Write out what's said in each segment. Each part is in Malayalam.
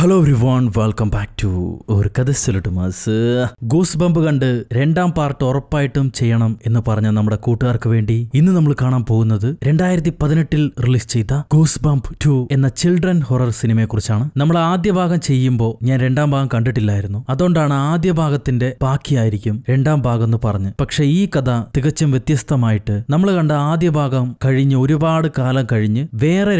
Hello everyone, welcome back to ഒരു കഥ സൊല്ലട്ടുമാസ്. ഗൂസ് ബംപ് കണ്ട് രണ്ടാം പാർട്ട് ഉറപ്പായിട്ടും ചെയ്യണം എന്ന് പറഞ്ഞ നമ്മുടെ കൂട്ടുകാർക്ക് വേണ്ടി ഇന്ന് നമ്മൾ കാണാൻ പോകുന്നത് 2018 റിലീസ് ചെയ്ത ഗൂസ് ബംപ് 2 എന്ന ചിൽഡ്രൻ ഹൊറർ സിനിമയെ കുറിച്ചാണ്. നമ്മൾ ആദ്യ ഭാഗം ചെയ്യുമ്പോൾ ഞാൻ രണ്ടാം ഭാഗം കണ്ടിട്ടില്ലായിരുന്നു, അതുകൊണ്ടാണ് ആദ്യ ഭാഗത്തിന്റെ ബാക്കിയായിരിക്കും രണ്ടാം ഭാഗം എന്ന് പറഞ്ഞ്. പക്ഷെ ഈ കഥ തികച്ചും വ്യത്യസ്തമായിട്ട് നമ്മൾ കണ്ട ആദ്യ ഭാഗം കഴിഞ്ഞ് ഒരുപാട് കാലം കഴിഞ്ഞ് വേറെ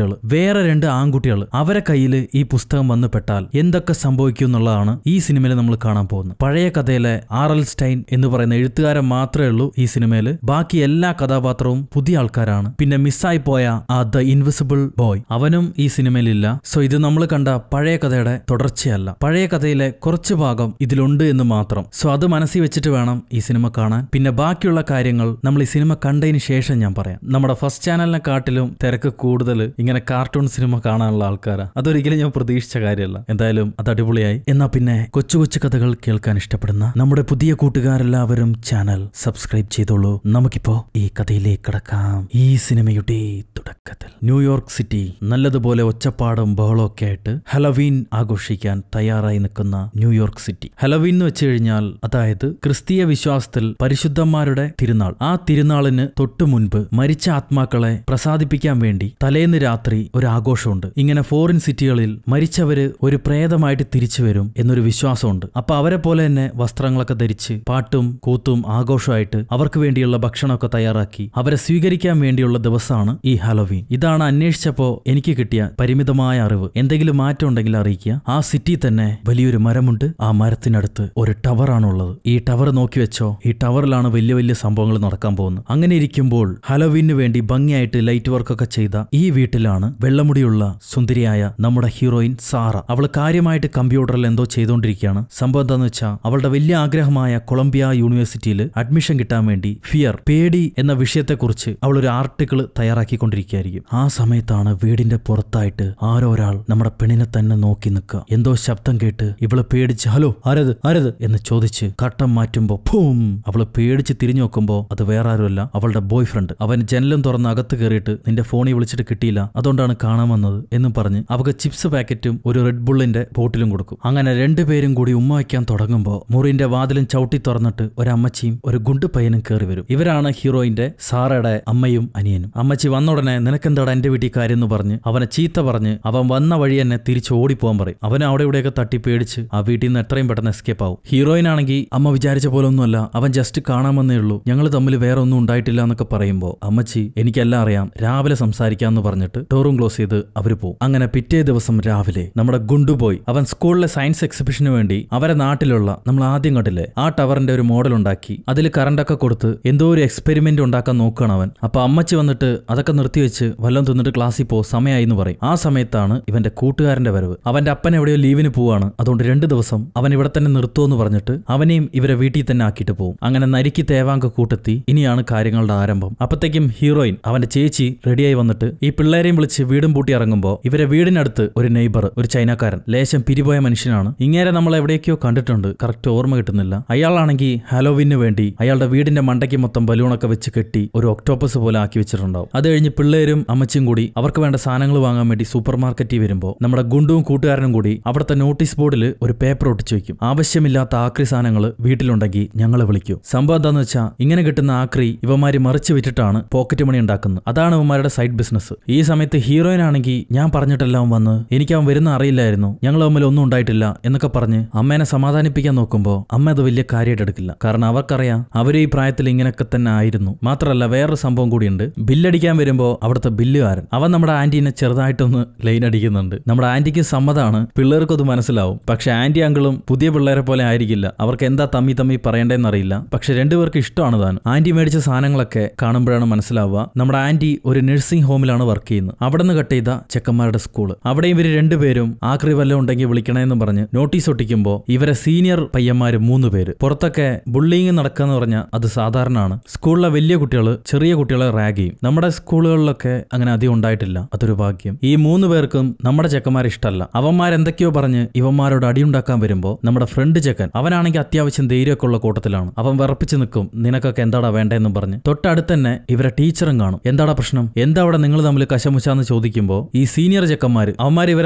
രണ്ട് ആൺകുട്ടികൾ അവരെ കയ്യിൽ ഈ പുസ്തകം വന്നു പെട്ടാൽ എന്തൊക്കെ സംഭവിക്കും എന്നുള്ളതാണ് ഈ സിനിമയിൽ നമ്മൾ കാണാൻ പോകുന്നത്. പഴയ കഥയിലെ R.L. സ്റ്റൈൻ എന്ന് പറയുന്ന എഴുത്തുകാരൻ മാത്രമേ ഉള്ളൂ ഈ സിനിമയിൽ. ബാക്കി എല്ലാ കഥാപാത്രവും പുതിയ ആൾക്കാരാണ്. പിന്നെ മിസ്സായി പോയ ദ ഇൻവിസിബിൾ ബോയ് അവനും ഈ സിനിമയിലില്ല. സോ ഇത് നമ്മൾ കണ്ട പഴയ കഥയുടെ തുടർച്ചയല്ല, പഴയ കഥയിലെ കുറച്ച് ഭാഗം ഇതിലുണ്ട് എന്ന് മാത്രം. സോ അത് മനസ്സിൽ വെച്ചിട്ട് വേണം ഈ സിനിമ കാണാൻ. പിന്നെ ബാക്കിയുള്ള കാര്യങ്ങൾ നമ്മൾ ഈ സിനിമ കണ്ടതിന് ശേഷം ഞാൻ പറയാം. നമ്മുടെ ഫസ്റ്റ് ചാനലിനെ കാട്ടിലും തിരക്ക് കൂടുതൽ ഇങ്ങനെ കാർട്ടൂൺ സിനിമ കാണാനുള്ള ആൾക്കാരാണ്. അതൊരിക്കലും ഞാൻ പ്രതീക്ഷിച്ച കാര്യമല്ല. എന്തായാലും അത് അടിപൊളിയായി. എന്നാ പിന്നെ കൊച്ചു കൊച്ചു കഥകൾ കേൾക്കാൻ ഇഷ്ടപ്പെടുന്ന നമ്മുടെ പുതിയ കൂട്ടുകാരെല്ലാവരും ചാനൽ സബ്സ്ക്രൈബ് ചെയ്തോളൂ. നമുക്കിപ്പോ ഈ കഥയിലേക്ക് കടക്കാം. ഈ സിനിമയുടെ തുടക്കത്തിൽ ന്യൂയോർക്ക് സിറ്റി നല്ലതുപോലെ ഒച്ചപ്പാടും ബഹളവും ഒക്കെ ആയിട്ട് ഹലോവീൻ ആഘോഷിക്കാൻ തയ്യാറായി നിൽക്കുന്ന ന്യൂയോർക്ക് സിറ്റി. ഹലോവീൻ എന്ന് വെച്ച് കഴിഞ്ഞാൽ അതായത് ക്രിസ്തീയ വിശ്വാസത്തിൽ പരിശുദ്ധന്മാരുടെ തിരുനാൾ. ആ തിരുനാളിന് തൊട്ടു മുൻപ് മരിച്ച ആത്മാക്കളെ പ്രസാദിപ്പിക്കാൻ വേണ്ടി തലേന്ന് രാത്രി ഒരു ആഘോഷമുണ്ട്. ഇങ്ങനെ ഫോറിൻ സിറ്റികളിൽ മരിച്ചവര് ഒരു പ്രേതമായിട്ട് തിരിച്ചു വരും എന്നൊരു വിശ്വാസമുണ്ട്. അപ്പൊ അവരെ പോലെ തന്നെ വസ്ത്രങ്ങളൊക്കെ ധരിച്ച് പാട്ടും കൂത്തും ആഘോഷമായിട്ട് അവർക്ക് വേണ്ടിയുള്ള ഭക്ഷണമൊക്കെ തയ്യാറാക്കി അവരെ സ്വീകരിക്കാൻ വേണ്ടിയുള്ള ദിവസമാണ് ഈ ഹലോവീൻ. ഇതാണ് അന്വേഷിച്ചപ്പോ എനിക്ക് കിട്ടിയ പരിമിതമായ അറിവ്. എന്തെങ്കിലും മാറ്റം ഉണ്ടെങ്കിൽ അറിയിക്കുക. ആ സിറ്റി തന്നെ വലിയൊരു മരമുണ്ട്. ആ മരത്തിനടുത്ത് ഒരു ടവറാണുള്ളത്. ഈ ടവർ നോക്കി വെച്ചോ, ഈ ടവറിലാണ് വലിയ വലിയ സംഭവങ്ങൾ നടക്കാൻ പോകുന്നത്. അങ്ങനെ ഇരിക്കുമ്പോൾ ഹലോവീനു വേണ്ടി ഭംഗിയായിട്ട് ലൈറ്റ് വർക്കൊക്കെ ചെയ്ത ഈ വീട്ടിലാണ് വെള്ളമുടിയുള്ള സുന്ദരിയായ നമ്മുടെ ഹീറോയിൻ സാറ. അവൾ കാര്യമായിട്ട് കമ്പ്യൂട്ടറിൽ എന്തോ ചെയ്തുകൊണ്ടിരിക്കുകയാണ്. സംഭവം എന്താന്ന് വെച്ചാൽ അവളുടെ വലിയ ആഗ്രഹമായ കൊളംബിയ യൂണിവേഴ്സിറ്റിയിൽ അഡ്മിഷൻ കിട്ടാൻ വേണ്ടി പേടി എന്ന വിഷയത്തെക്കുറിച്ച് അവൾ ഒരു ആർട്ടിക്കിൾ തയ്യാറാക്കിക്കൊണ്ടിരിക്കുകയായിരിക്കും. ആ സമയത്താണ് വീടിന്റെ പുറത്തായിട്ട് ആരോ ഒരാൾ നമ്മുടെ പെണ്ണിനെ തന്നെ നോക്കി നിൽക്കുക. എന്തോ ശബ്ദം കേട്ട് ഇവള് പേടിച്ച് ഹലോ ആരത് എന്ന് ചോദിച്ച് കട്ടം മാറ്റുമ്പോ ഭൂം, അവള് പേടിച്ച് തിരിഞ്ഞു നോക്കുമ്പോ അത് വേറെ ആരുമല്ല, അവളുടെ ബോയ് ഫ്രണ്ട്. അവൻ ജനലും തുറന്ന് അകത്ത് കയറിയിട്ട് നിന്റെ ഫോണിൽ വിളിച്ചിട്ട് കിട്ടിയില്ല, അതുകൊണ്ടാണ് കാണാൻ വന്നത് എന്നും പറഞ്ഞ് അവക്ക് ചിപ്സ് പാക്കറ്റും ഒരു റെഡ് ബുള്ളിന്റെ ബോട്ടിലും കൊടുക്കും. അങ്ങനെ രണ്ടുപേരും കൂടി ഉമ്മ വയ്ക്കാൻ തുടങ്ങുമ്പോ മുറിന്റെ വാതിലും ചവിട്ടി തുറന്നിട്ട് ഒരമ്മച്ചിയും ഒരു ഗുണ്ടു പയ്യനും കയറി വരും. ഇവരാണ് ഹീറോയിന്റെ സാറയുടെ അമ്മയും അനിയനും. അമ്മച്ചി വന്ന ഉടനെ നിനക്കെന്താടാ എന്റെ വീട്ടിൽ കാര്യം എന്ന് പറഞ്ഞ് അവനെ ചീത്ത പറഞ്ഞ് അവൻ വന്ന വഴി തന്നെ തിരിച്ച് ഓടിപ്പോകാൻ പറയും. അവൻ അവിടെ ഇവിടെയൊക്കെ തട്ടി പേടിച്ച് ആ വീട്ടിൽ നിന്ന് എത്രയും പെട്ടെന്ന് എസ്കേപ്പ് ആവും. ഹീറോയിൻ ആണെങ്കിൽ അമ്മ വിചാരിച്ച പോലെ ഒന്നുമല്ല, അവൻ ജസ്റ്റ് കാണാമെന്നേ ഉള്ളൂ, ഞങ്ങൾ തമ്മിൽ വേറെ ഒന്നും ഉണ്ടായിട്ടില്ല എന്നൊക്കെ പറയുമ്പോ അമ്മച്ചി എനിക്കെല്ലാം അറിയാം, രാവിലെ സംസാരിക്കാന്ന് പറഞ്ഞിട്ട് ഡോറും ക്ലോസ് ചെയ്ത് അവര് പോകും. അങ്ങനെ പിറ്റേ ദിവസം രാവിലെ നമ്മുടെ ഗുണ്ടുബോയ് അവൻ സ്കൂളിലെ സയൻസ് എക്സിബിഷന് വേണ്ടി അവരെ നാട്ടിലുള്ള നമ്മൾ ആദ്യം കണ്ടില്ലേ ആ ടവറിന്റെ ഒരു മോഡൽ ഉണ്ടാക്കി അതിൽ കറണ്ടൊക്കെ കൊടുത്ത് എന്തോ ഒരു എക്സ്പെരിമെന്റ് ഉണ്ടാക്കാൻ നോക്കുകയാണ് അവൻ. അപ്പൊ അമ്മച്ചി വന്നിട്ട് അതൊക്കെ നിർത്തിവെച്ച് വല്ലതും തിന്നിട്ട് ക്ലാസ്സിൽ പോ, സമയമായി എന്ന് പറയും. ആ സമയത്താണ് ഇവന്റെ കൂട്ടുകാരന്റെ വരവ്. അവന്റെ അപ്പൻ എവിടെയോ ലീവിന് പോവാണ്, അതുകൊണ്ട് 2 ദിവസം അവൻ ഇവിടെ തന്നെ നിർത്തുമെന്ന് പറഞ്ഞിട്ട് അവനെയും ഇവരെ വീട്ടിൽ തന്നെ ആക്കിയിട്ട് പോകും. അങ്ങനെ നരിക്ക് തേവാങ്ക കൂട്ടെത്തി. ഇനിയാണ് കാര്യങ്ങളുടെ ആരംഭം. അപ്പത്തേക്കും ഹീറോയിൻ അവന്റെ ചേച്ചി റെഡിയായി വന്നിട്ട് ഈ പിള്ളേരെയും വിളിച്ച് വീടും പൂട്ടി ഇറങ്ങുമ്പോ ഇവരെ വീടിനടുത്ത് ഒരു നെയ്ബർ, ഒരു ചൈനക്കാരൻ, ലേശം പിരിപോയ മനുഷ്യനാണ്. ഇങ്ങേരെ നമ്മൾ എവിടേക്കോ കണ്ടിട്ടുണ്ട്, കറക്റ്റ് ഓർമ്മ കിട്ടുന്നില്ല. അയാളാണെങ്കിൽ ഹാലോവീനു വേണ്ടി അയാളുടെ വീടിന്റെ മണ്ടയ്ക്ക് മൊത്തം ബലൂണൊക്കെ വെച്ച് കെട്ടി ഒരു ഒക്ടോപ്പസ് പോലെ ആക്കി വെച്ചിട്ടുണ്ടാവും. അത് കഴിഞ്ഞ് പിള്ളേരും അമ്മച്ചും കൂടി അവർക്ക് വേണ്ട സാധനങ്ങൾ വാങ്ങാൻ വേണ്ടി സൂപ്പർ മാർക്കറ്റിൽ വരുമ്പോൾ നമ്മുടെ ഗുണ്ടുവും കൂട്ടുകാരനും കൂടി അവിടുത്തെ നോട്ടീസ് ബോർഡിൽ ഒരു പേപ്പർ ഒട്ടിച്ചു വെക്കും. ആവശ്യമില്ലാത്ത ആക്രി സാധനങ്ങൾ വീട്ടിലുണ്ടെങ്കിൽ ഞങ്ങളെ വിളിക്കൂ. സംഭവം എന്താന്ന് വെച്ചാൽ ഇങ്ങനെ കിട്ടുന്ന ആക്രി ഇവന്മാര് മറിച്ച് വിറ്റിട്ടാണ് പോക്കറ്റ് മണി ഉണ്ടാക്കുന്നത്. അതാണ് ഇവന്മാരുടെ സൈഡ് ബിസിനസ്. ഈ സമയത്ത് ഹീറോയിൻ ആണെങ്കിൽ ഞാൻ പറഞ്ഞിട്ടെല്ലാം വന്ന് എനിക്ക് അവൻ വരുന്ന അറിയില്ലായിരുന്നു, ഞങ്ങൾ തമ്മിൽ ഒന്നും ഉണ്ടായിട്ടില്ല എന്നൊക്കെ പറഞ്ഞ് അമ്മേനെ സമാധാനിപ്പിക്കാൻ നോക്കുമ്പോൾ അമ്മ അത് വലിയ കാര്യമായിട്ട് എടുക്കില്ല. കാരണം അവർക്കറിയാം അവര് ഈ പ്രായത്തിൽ ഇങ്ങനെയൊക്കെ തന്നെ ആയിരുന്നു. മാത്രമല്ല വേറൊരു സംഭവം കൂടിയുണ്ട്. ബില്ലടിക്കാൻ വരുമ്പോൾ അവിടുത്തെ ബില്ലുകാരൻ അവൻ നമ്മുടെ ആന്റീനെ ചെറുതായിട്ടൊന്ന് ലൈൻ അടിക്കുന്നുണ്ട്. നമ്മുടെ ആന്റിക്ക് സമ്മതമാണ്, പിള്ളേർക്കും അത് മനസ്സിലാവും. പക്ഷെ ആന്റി അങ്കിളും പുതിയ പിള്ളേരെ പോലെ ആയിരിക്കില്ല. അവർക്ക് എന്താ തമ്മി പറയേണ്ടതെന്ന് അറിയില്ല. പക്ഷെ രണ്ടുപേർക്ക് ഇഷ്ടമാണ് താൻ. ആന്റി മേടിച്ച സാധനങ്ങളൊക്കെ കാണുമ്പോഴാണ് മനസ്സിലാവുക നമ്മുടെ ആന്റി ഒരു നഴ്സിംഗ് ഹോമിലാണ് വർക്ക് ചെയ്യുന്നത്. അവിടെ നിന്ന് കട്ട് ചെയ്ത ചെക്കന്മാരുടെ സ്കൂള്. അവിടെ ഇവര് രണ്ടുപേരും ആക്രി വല്ലതും ഉണ്ടെങ്കിൽ വിളിക്കണമെന്ന് പറഞ്ഞ് നോട്ടീസ് ഒട്ടിക്കുമ്പോൾ ഇവരെ സീനിയർ പയ്യന്മാര് 3 പേര്. പുറത്തൊക്കെ ബുള്ളിങ് നടക്കാന്ന് പറഞ്ഞാൽ അത് സാധാരണമാണ്. സ്കൂളിലെ വലിയ കുട്ടികള് ചെറിയ കുട്ടികളെ റാഗ് ചെയ്യും. നമ്മുടെ സ്കൂളുകളിലൊക്കെ അങ്ങനെ അധികം ഉണ്ടായിട്ടില്ല, അതൊരു ഭാഗ്യം. ഈ 3 പേർക്കും നമ്മുടെ ചെക്കന്മാരെ ഇഷ്ടമല്ല. അവന്മാരെന്തൊക്കെയോ പറഞ്ഞ് ഇവന്മാരോട് അടിയുണ്ടാക്കാൻ വരുമ്പോൾ നമ്മുടെ ഫ്രണ്ട് ചെക്കൻ അവനാണെങ്കിൽ അത്യാവശ്യം ധൈര്യമൊക്കെ ഉള്ള കൂട്ടത്തിലാണ്. അവൻ വിറപ്പിച്ച് നിൽക്കും, നിനക്കൊക്കെ എന്താടാ വേണ്ടെന്ന് പറഞ്ഞ്. തൊട്ടടുത്ത് തന്നെ ഇവരെ ടീച്ചറും കാണും. എന്താടാ പ്രശ്നം, എന്താ അവിടെ നിങ്ങൾ തമ്മിൽ കശമുശാന്ന് ചോദിക്കുമ്പോൾ ഈ സീനിയർ ചെക്കന്മാര് അവന്മാർ ഇവരെ തോളത്ത്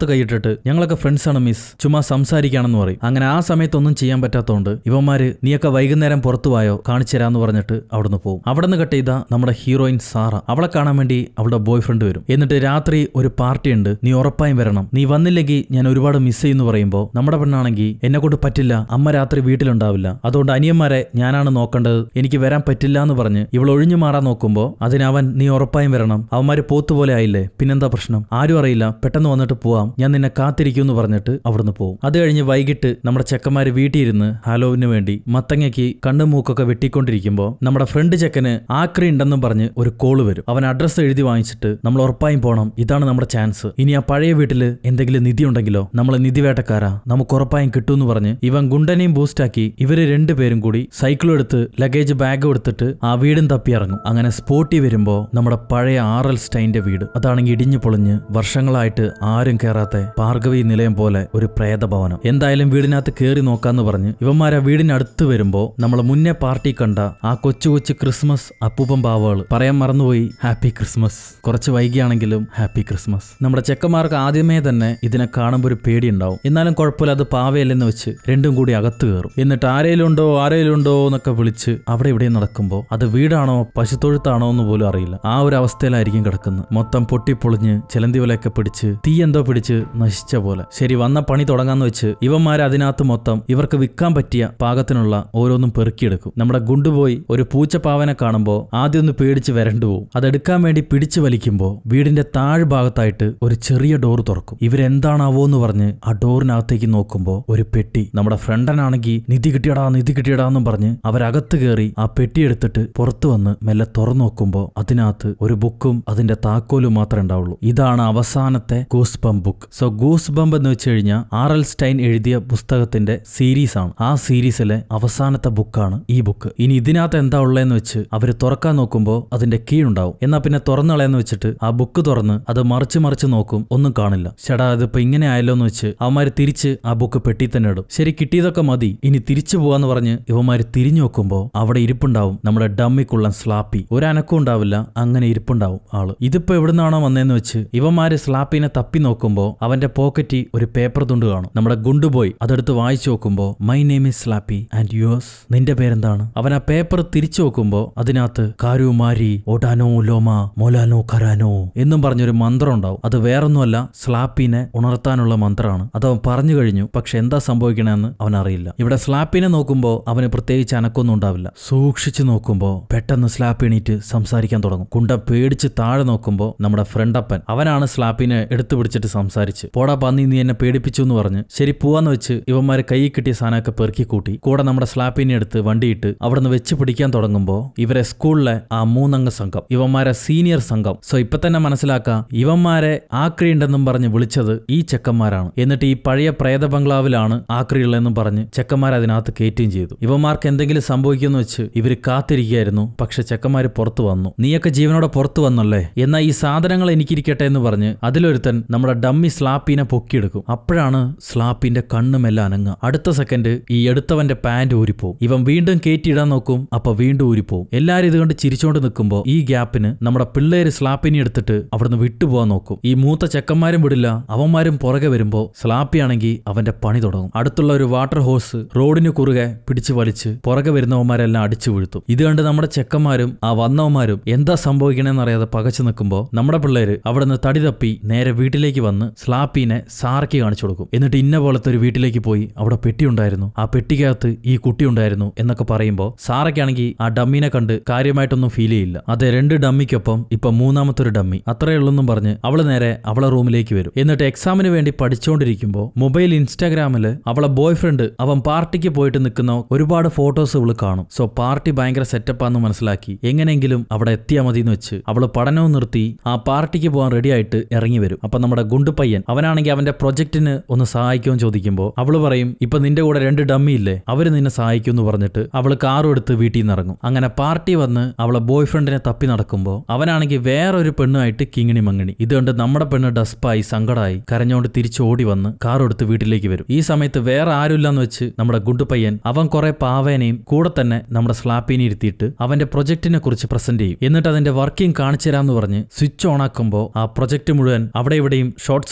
കൈയിട്ടിട്ട് ഞങ്ങളൊക്കെ ഫ്രണ്ട്സാണ് മിസ്, ചുമ്മാ സംസാരിക്കാണെന്ന് പറയും. അങ്ങനെ ആ സമയത്തൊന്നും ചെയ്യാൻ പറ്റാത്തതുകൊണ്ട് ഇവന്മാര് നീയൊക്കെ വൈകുന്നേരം പുറത്തുപോയോ കാണിച്ചു തരാന്ന് പറഞ്ഞിട്ട് അവിടുന്ന് പോകും. അവിടെ നിന്ന് കട്ട് ചെയ്ത നമ്മുടെ ഹീറോയിൻ സാറ അവളെ കാണാൻ വേണ്ടി അവളുടെ ബോയ് ഫ്രണ്ട് വരും. എന്നിട്ട് രാത്രി ഒരു പാർട്ടി ഉണ്ട്, നീ ഉറപ്പായും വരണം, നീ വന്നില്ലെങ്കിൽ ഞാൻ ഒരുപാട് മിസ് ചെയ്യുന്നു പറയുമ്പോൾ നമ്മുടെ പെണ്ണാണെങ്കിൽ എന്നെ കൊണ്ട് പറ്റില്ല, അമ്മ രാത്രി വീട്ടിലുണ്ടാവില്ല, അതുകൊണ്ട് അനിയന്മാരെ ഞാനാണ് നോക്കേണ്ടത്, എനിക്ക് വരാൻ പറ്റില്ല എന്ന് പറഞ്ഞ് ഇവൾ ഒഴിഞ്ഞു മാറാൻ നോക്കുമ്പോൾ അതിനവൻ നീ ഉറപ്പായും വരണം, അവന്മാര് പോത്തുപോലെ ആയില്ലേ, പിന്നെന്താ പ്രശ്നം, ആരും അറിയില്ല, പെട്ടെന്ന് വന്നിട്ട് പോവാം, ഞാൻ നിന്നെ കാത്തിരിക്കും എന്ന് പറഞ്ഞിട്ട് അവിടുന്ന് പോകും. അത് കഴിഞ്ഞ് വൈകിട്ട് നമ്മുടെ ചെക്കന്മാര് വീട്ടിൽ ഇരുന്ന് ഹാലോവിന് വേണ്ടി മത്തങ്ങയ്ക്ക് കണ്ണും മൂക്കൊക്കെ വെട്ടിക്കൊണ്ടിരിക്കുമ്പോൾ നമ്മുടെ ഫ്രണ്ട് ചെക്കന് ആക്രി ഉണ്ടെന്നും പറഞ്ഞ് ഒരു കോള് വരും. അവൻ അഡ്രസ്സ് എഴുതി വാങ്ങിച്ചിട്ട് നമ്മൾ ഉറപ്പായും പോണം, ഇതാണ് നമ്മുടെ ചാൻസ്, ഇനി ആ പഴയ വീട്ടില് എന്തെങ്കിലും നിധി ഉണ്ടെങ്കിലോ, നമ്മള് നിധി വേട്ടക്കാരാ, നമുക്ക് ഉറപ്പായും കിട്ടുമെന്ന് പറഞ്ഞ് ഇവൻ ഗുണ്ടനെയും ബൂസ്റ്റാക്കി ഇവര് രണ്ടുപേരും കൂടി സൈക്കിളും എടുത്ത് ലഗേജ് ബാഗ് എടുത്തിട്ട് ആ വീടും തപ്പി ഇറങ്ങും. അങ്ങനെ സ്പോട്ടി വരുമ്പോ നമ്മുടെ പഴയ ആർ.എൽ. സ്റ്റൈന്റെ വീട് അതാണെങ്കിൽ ഇടിഞ്ഞു പൊളിഞ്ഞ് വർഷങ്ങളായിട്ട് ആരും കേറാത്ത ഭാർഗവി നിലയം പോലെ ഒരു പ്രേതഭവനം. എന്തായാലും വീടിനകത്ത് കേറി നോക്കാന്ന് പറഞ്ഞ് ഇവന്മാരെ വീടിനടുത്ത് വരുമ്പോ നമ്മൾ മുന്നേ പാർട്ടി കണ്ട ആ കൊച്ചു കൊച്ചു ക്രിസ്മസ് അപ്പൂപ്പൻ പാവകൾ പറയാൻ മറന്നുപോയി, ഹാപ്പി ക്രിസ്മസ്. കുറച്ച് വൈകിയാണെങ്കിലും ഹാപ്പി ക്രിസ്മസ്. നമ്മുടെ ചെക്കന്മാർക്ക് ആദ്യമേ തന്നെ ഇതിനെ കാണുമ്പോൾ ഒരു പേടി ഉണ്ടാവും, എന്നാലും കുഴപ്പമില്ല, അത് പാവയല്ലെന്ന് വെച്ച് രണ്ടും കൂടി അകത്ത് കയറും. എന്നിട്ട് ആരേലും ഉണ്ടോ എന്നൊക്കെ വിളിച്ച് അവിടെ ഇവിടെ നടക്കുമ്പോൾ അത് വീടാണോ പശുത്തൊഴുത്താണോ എന്ന് പോലും അറിയില്ല. ആ ഒരു അവസ്ഥയിലായിരിക്കും കിടക്കുന്നത്. മൊത്തം പൊട്ടിപ്പൊളിഞ്ഞ് ചിലന്തി വലയൊക്കെ പിടിച്ച് തീ എന്തോ പിടിച്ച് നശിച്ച പോലെ. ശരി, വന്ന പണി തുടങ്ങാന്ന് വെച്ച് ഇവന്മാരെ അതിനകത്ത് മൊത്തം ഇവർക്ക് വിൽക്കാൻ പറ്റിയ പാകത്തിനുള്ള ഓരോന്നും പെറുക്കിയെടുക്കും. നമ്മുടെ ഗുണ്ടുപോയി ഒരു പൂച്ചപ്പാവനെ കാണുമ്പോൾ ആദ്യം ഒന്ന് പേടിച്ച് വരണ്ടുപോകും. അതെടുക്കാൻ വേണ്ടി പിടിച്ചു വലിക്കുമ്പോൾ വീടിന്റെ താഴ്ഭാഗത്തായിട്ട് ഒരു ചെറിയ ഡോർ തുറക്കും. ഇവരെന്താണാവോ എന്ന് പറഞ്ഞ് ആ ഡോറിനകത്തേക്ക് നോക്കുമ്പോൾ ഒരു പെട്ടി. നമ്മുടെ ഫ്രണ്ടനാണെങ്കിൽ നിധി കിട്ടിയടാന്നും പറഞ്ഞ് അവരകത്ത് കയറി ആ പെട്ടി എടുത്തിട്ട് പുറത്തു വന്ന് മെല്ലെ തുറന്നു നോക്കുമ്പോൾ അതിനകത്ത് ഒരു ബുക്കും അതിന്റെ താക്കോലും മാത്രമേ ഉണ്ടാവുള്ളൂ. ഇതാണ് അവസാനത്തെ ഗൂസ്ബംപ് ബുക്ക്. സോ ഗൂസ്ബംപ് എന്ന് വെച്ച് കഴിഞ്ഞാൽ ആർ.എൽ. സ്റ്റൈൻ എഴുതിയ പുസ്തകത്തിന്റെ സീരീസ് ആണ്. ആ സീരീസിലെ അവസാനത്തെ ബുക്കാണ് ഈ ബുക്ക്. ഇനി ഇതിനകത്ത് എന്താ ഉള്ളതെന്ന് വെച്ച് അവര് തുറക്കാൻ നോക്കുമ്പോൾ അതിന്റെ കീ ഉണ്ടാവും. എന്നാ പിന്നെ തുറന്നളയെന്ന് വെച്ചിട്ട് ആ ബുക്ക് തുറന്ന് അത് മറിച്ച് നോക്കും, ഒന്നും കാണില്ല. ചേടാ ഇതിപ്പോ ഇങ്ങനെ ആയല്ലോ എന്ന് വെച്ച് അവന്മാര് തിരിച്ച് ആ ബുക്ക് പെട്ടി തന്നെ ഇടും. ശരി, കിട്ടിയതൊക്കെ മതി, ഇനി തിരിച്ചു പോവാന്ന് പറഞ്ഞ് ഇവന്മാര് തിരിഞ്ഞു നോക്കുമ്പോൾ അവിടെ ഇരിപ്പുണ്ടാവും നമ്മുടെ ഡമ്മിക്കുള്ളൻ സ്ലാപ്പി. ഒരനക്കം ഉണ്ടാവില്ല, അങ്ങനെ ഇരിപ്പുണ്ടാവും ആള്. ഇതിപ്പോ എവിടുന്നാണോ വന്നതെന്ന് വെച്ച് ഇവന്മാര് സ്ലാപ്പിനെ തപ്പി നോക്കുമ്പോൾ അവന്റെ പോക്കറ്റിൽ ഒരു പേപ്പർ തുണ്ട് കാണും. നമ്മുടെ ഗുണ്ടുപോയി അതെടുത്ത് വായിച്ചു നോക്കുമ്പോൾ my name is Slappy and yours, നിന്റെ പേരെന്താണ്? അവൻ ആ പേപ്പർ തിരിച്ചു നോക്കുമ്പോൾ അതിനകത്ത് കാരു മാരി ഓടാനോ ലോമ മോലാനോ കരാനോ എന്നും പറഞ്ഞൊരു മന്ത്രം ഉണ്ടാവും. അത് വേറൊന്നുമല്ല, സ്ലാപ്പിനെ ഉണർത്താനുള്ള മന്ത്രമാണ്. അതവൻ പറഞ്ഞു കഴിഞ്ഞു, പക്ഷെ എന്താ സംഭവിക്കണമെന്ന് അവൻ അറിയില്ല. ഇവിടെ സ്ലാപ്പിനെ നോക്കുമ്പോൾ അവന് പ്രത്യേകിച്ച് അനക്കൊന്നും ഉണ്ടാവില്ല. സൂക്ഷിച്ചു നോക്കുമ്പോൾ പെട്ടെന്ന് സ്ലാപ്പ് എണീറ്റ് സംസാരിക്കാൻ തുടങ്ങും. കുണ്ട പേടിച്ച് താഴെ നോക്കുമ്പോൾ നമ്മുടെ ഫ്രണ്ടപ്പൻ അവനാണ് സ്ലാപ്പിനെ എടുത്തു പിടിച്ചിട്ട് സംസാരിച്ച് പോടാ പന്നി നീ എന്നെ പേടിപ്പിച്ചു എന്ന് പറഞ്ഞ് ശരി പോവാന്ന് വെച്ച് ഇവന്മാരെ കൈ കിട്ടിയ സാധനമൊക്കെ പെറുക്കി കൂട്ടി കൂടെ നമ്മുടെ സ്ലാപ്പിനെ എടുത്ത് വണ്ടിയിട്ട് അവിടുന്ന് വെച്ച് പിടിക്കാൻ തുടങ്ങുമ്പോൾ ഇവരെ സ്കൂളിലെ ആ 3 അംഗ സംഘം, ഇവന്മാരെ സീനിയർ സംഘം. സോ ഇപ്പൊ തന്നെ മനസ്സിലാക്കാം ഇവന്മാരെ ആക്രി ഉണ്ടെന്നും പറഞ്ഞ് വിളിച്ചത് ഈ ചെക്കന്മാരാണ്. എന്നിട്ട് ഈ പഴയ പ്രേത ബംഗ്ലാവിലാണ് ആക്രി ഉള്ളതെന്നും പറഞ്ഞ് ചെക്കന്മാർ അതിനകത്ത് കയറ്റുകയും ചെയ്തു. ഇവന്മാർക്ക് എന്തെങ്കിലും സംഭവിക്കുമെന്ന് വെച്ച് ഇവര് കാത്തിരിക്കുകയായിരുന്നു. പക്ഷെ ചെക്കന്മാര് പുറത്തു വന്നു. നീയൊക്കെ ജീവനോടെ പുറത്തു വന്നല്ലേ, എന്നാ ഈ സാധനങ്ങൾ എനിക്കിരിക്കട്ടെ എന്ന് പറഞ്ഞ് അതിലൊരുത്തൻ നമ്മുടെ ഡമ്മി സ്ലാപ്പിനെ പൊക്കിയെടുക്കും. അപ്പോഴാണ് സ്ലാപ്പിന്റെ കണ്ണുമെല്ലാം അനങ്ങുക. അടുത്ത സെക്കൻഡ് ഈ എടുത്തവന്റെ പാന്റ് ഊരിപ്പോവും. ഇവൻ വീണ്ടും കയറ്റിയിടാൻ നോക്കും, അപ്പൊ വീണ്ടും ഊരിപ്പോവും. എല്ലാരും ഇതുകൊണ്ട് ചിരിച്ചോണ്ട് നിൽക്കുമ്പോൾ ഈ ഗ്യാപ്പിന് നമ്മുടെ പിള്ളേര് സ്ലാപ്പിനെ എടുത്തിട്ട് അവിടുന്ന് വിട്ടുപോകാൻ നോക്കും. ഈ മൂത്ത ചെക്കന്മാരും വിടില്ല, അവന്മാരും പുറകെ വരുമ്പോ സ്ലാപ്പിയാണെങ്കിൽ അവന്റെ പണി തുടങ്ങും. അടുത്തുള്ള ഒരു വാട്ടർ ഹോസ് റോഡിന് കുറുകെ പിടിച്ചു വലിച്ച് പുറകെ വരുന്നവന്മാരെല്ലാം അടിച്ചു വീഴ്ത്തും. ഇത് കണ്ട് നമ്മുടെ ചെക്കന്മാരും ആ വന്നവന്മാരും എന്താ സംഭവിക്കണമെന്ന് അറിയാതെ പകച്ചു നിൽക്കുമ്പോൾ നമ്മുടെ പിള്ളേര് അവിടുന്ന് തടി തപ്പി നേരെ വീട്ടിലേക്ക് വന്ന് സ്ലാപ്പിനെ സാറയ്ക്ക് കാണിച്ചു കൊടുക്കും. എന്നിട്ട് ഇന്ന പോലത്തെ ഒരു വീട്ടിലേക്ക് പോയി അവിടെ പെട്ടി ഉണ്ടായിരുന്നു, ആ പെട്ടിക്കകത്ത് ഈ കുട്ടി ഉണ്ടായിരുന്നു എന്നൊക്കെ പറയുമ്പോൾ സാറയ്ക്കാണെങ്കിൽ ആ ഡമ്മീനെ കണ്ട് കാര്യമായിട്ടൊന്നും ഫീൽ ചെയ്യില്ല. അതെ, 2 ഡമ്മിക്കൊപ്പം ഇപ്പൊ 3ാമത്തെ ഒരു ഡമ്മി അത്രേ ഉള്ളെന്നും പറഞ്ഞ് അവള് നേരെ അവളെ റൂമിലേക്ക് വരും. എന്നിട്ട് എക്സാമിന് വേണ്ടി പഠിച്ചുകൊണ്ടിരിക്കുമ്പോൾ മൊബൈൽ ഇൻസ്റ്റാഗ്രാമില് അവളെ ബോയ് ഫ്രണ്ട് അവൻ പാർട്ടിക്ക് പോയിട്ട് നിൽക്കുന്ന ഒരുപാട് ഫോട്ടോസ് ഇവള് കാണും. സോ പാർട്ടി ഭയങ്കര സെറ്റപ്പാന്ന് മനസ്സിലാക്കി എങ്ങനെയെങ്കിലും അവിടെ എത്തിയാൽ മതി എന്ന് വെച്ച് അവള് പഠനവും നിർത്തി ആ പാർട്ടിക്ക് പോകാൻ റെഡി ആയിട്ട് ഇറങ്ങി വരും. അപ്പൊ നമ്മുടെ ഗുണ്ടു പയ്യൻ അവനാണെങ്കിൽ അവന്റെ പ്രൊജക്ടിന് ഒന്ന് സഹായിക്കുമെന്ന് ചോദിക്കുമ്പോൾ അവള് പറയും ഇപ്പൊ നിന്റെ കൂടെ 2 ഡമ്മി ഇല്ലേ, അവര് നിന്നെ സഹായിക്കും എന്ന് പറഞ്ഞിട്ട് അവള് കാറും എടുത്ത് വീട്ടിൽ നിന്ന് ഇറങ്ങും. അങ്ങനെ പാർട്ടി വന്ന് അവളെ ബോയ് ഫ്രണ്ടിനെ തപ്പി നടക്കുമ്പോൾ അവനാണെങ്കിൽ വേറൊരു പെണ്ണുമായിട്ട് കിങ്ങിണി മങ്ങിണി. ഇത് കണ്ട് നമ്മുടെ പെണ്ണ് ഡസ്പായി സങ്കടമായി കരഞ്ഞോണ്ട് തിരിച്ചു ഓടി വന്ന് കാറും എടുത്ത് വീട്ടിലേക്ക് വരും. ഈ സമയത്ത് വേറെ ആരുമില്ലാന്ന് വെച്ച് നമ്മുടെ ഗുണ്ടു പയ്യൻ അവൻ കുറെ പാവേനെയും കൂടെ തന്നെ നമ്മുടെ സ്ലാപ്പിനെ ഇരുത്തിയിട്ട് അവന്റെ പ്രൊജക്ടിനെ കുറിച്ച് പ്രസന്റ് ചെയ്യും. എന്നിട്ട് അതിന്റെ വർക്കിംഗ് കാണിച്ചു തരാമെന്ന് പറഞ്ഞ് സ്വിച്ച് ഓൺ ആക്കുമ്പോൾ ആ പ്രൊജക്ട് മുഴുവൻ അവിടെ ഇവിടെയും ഷോർട്ട്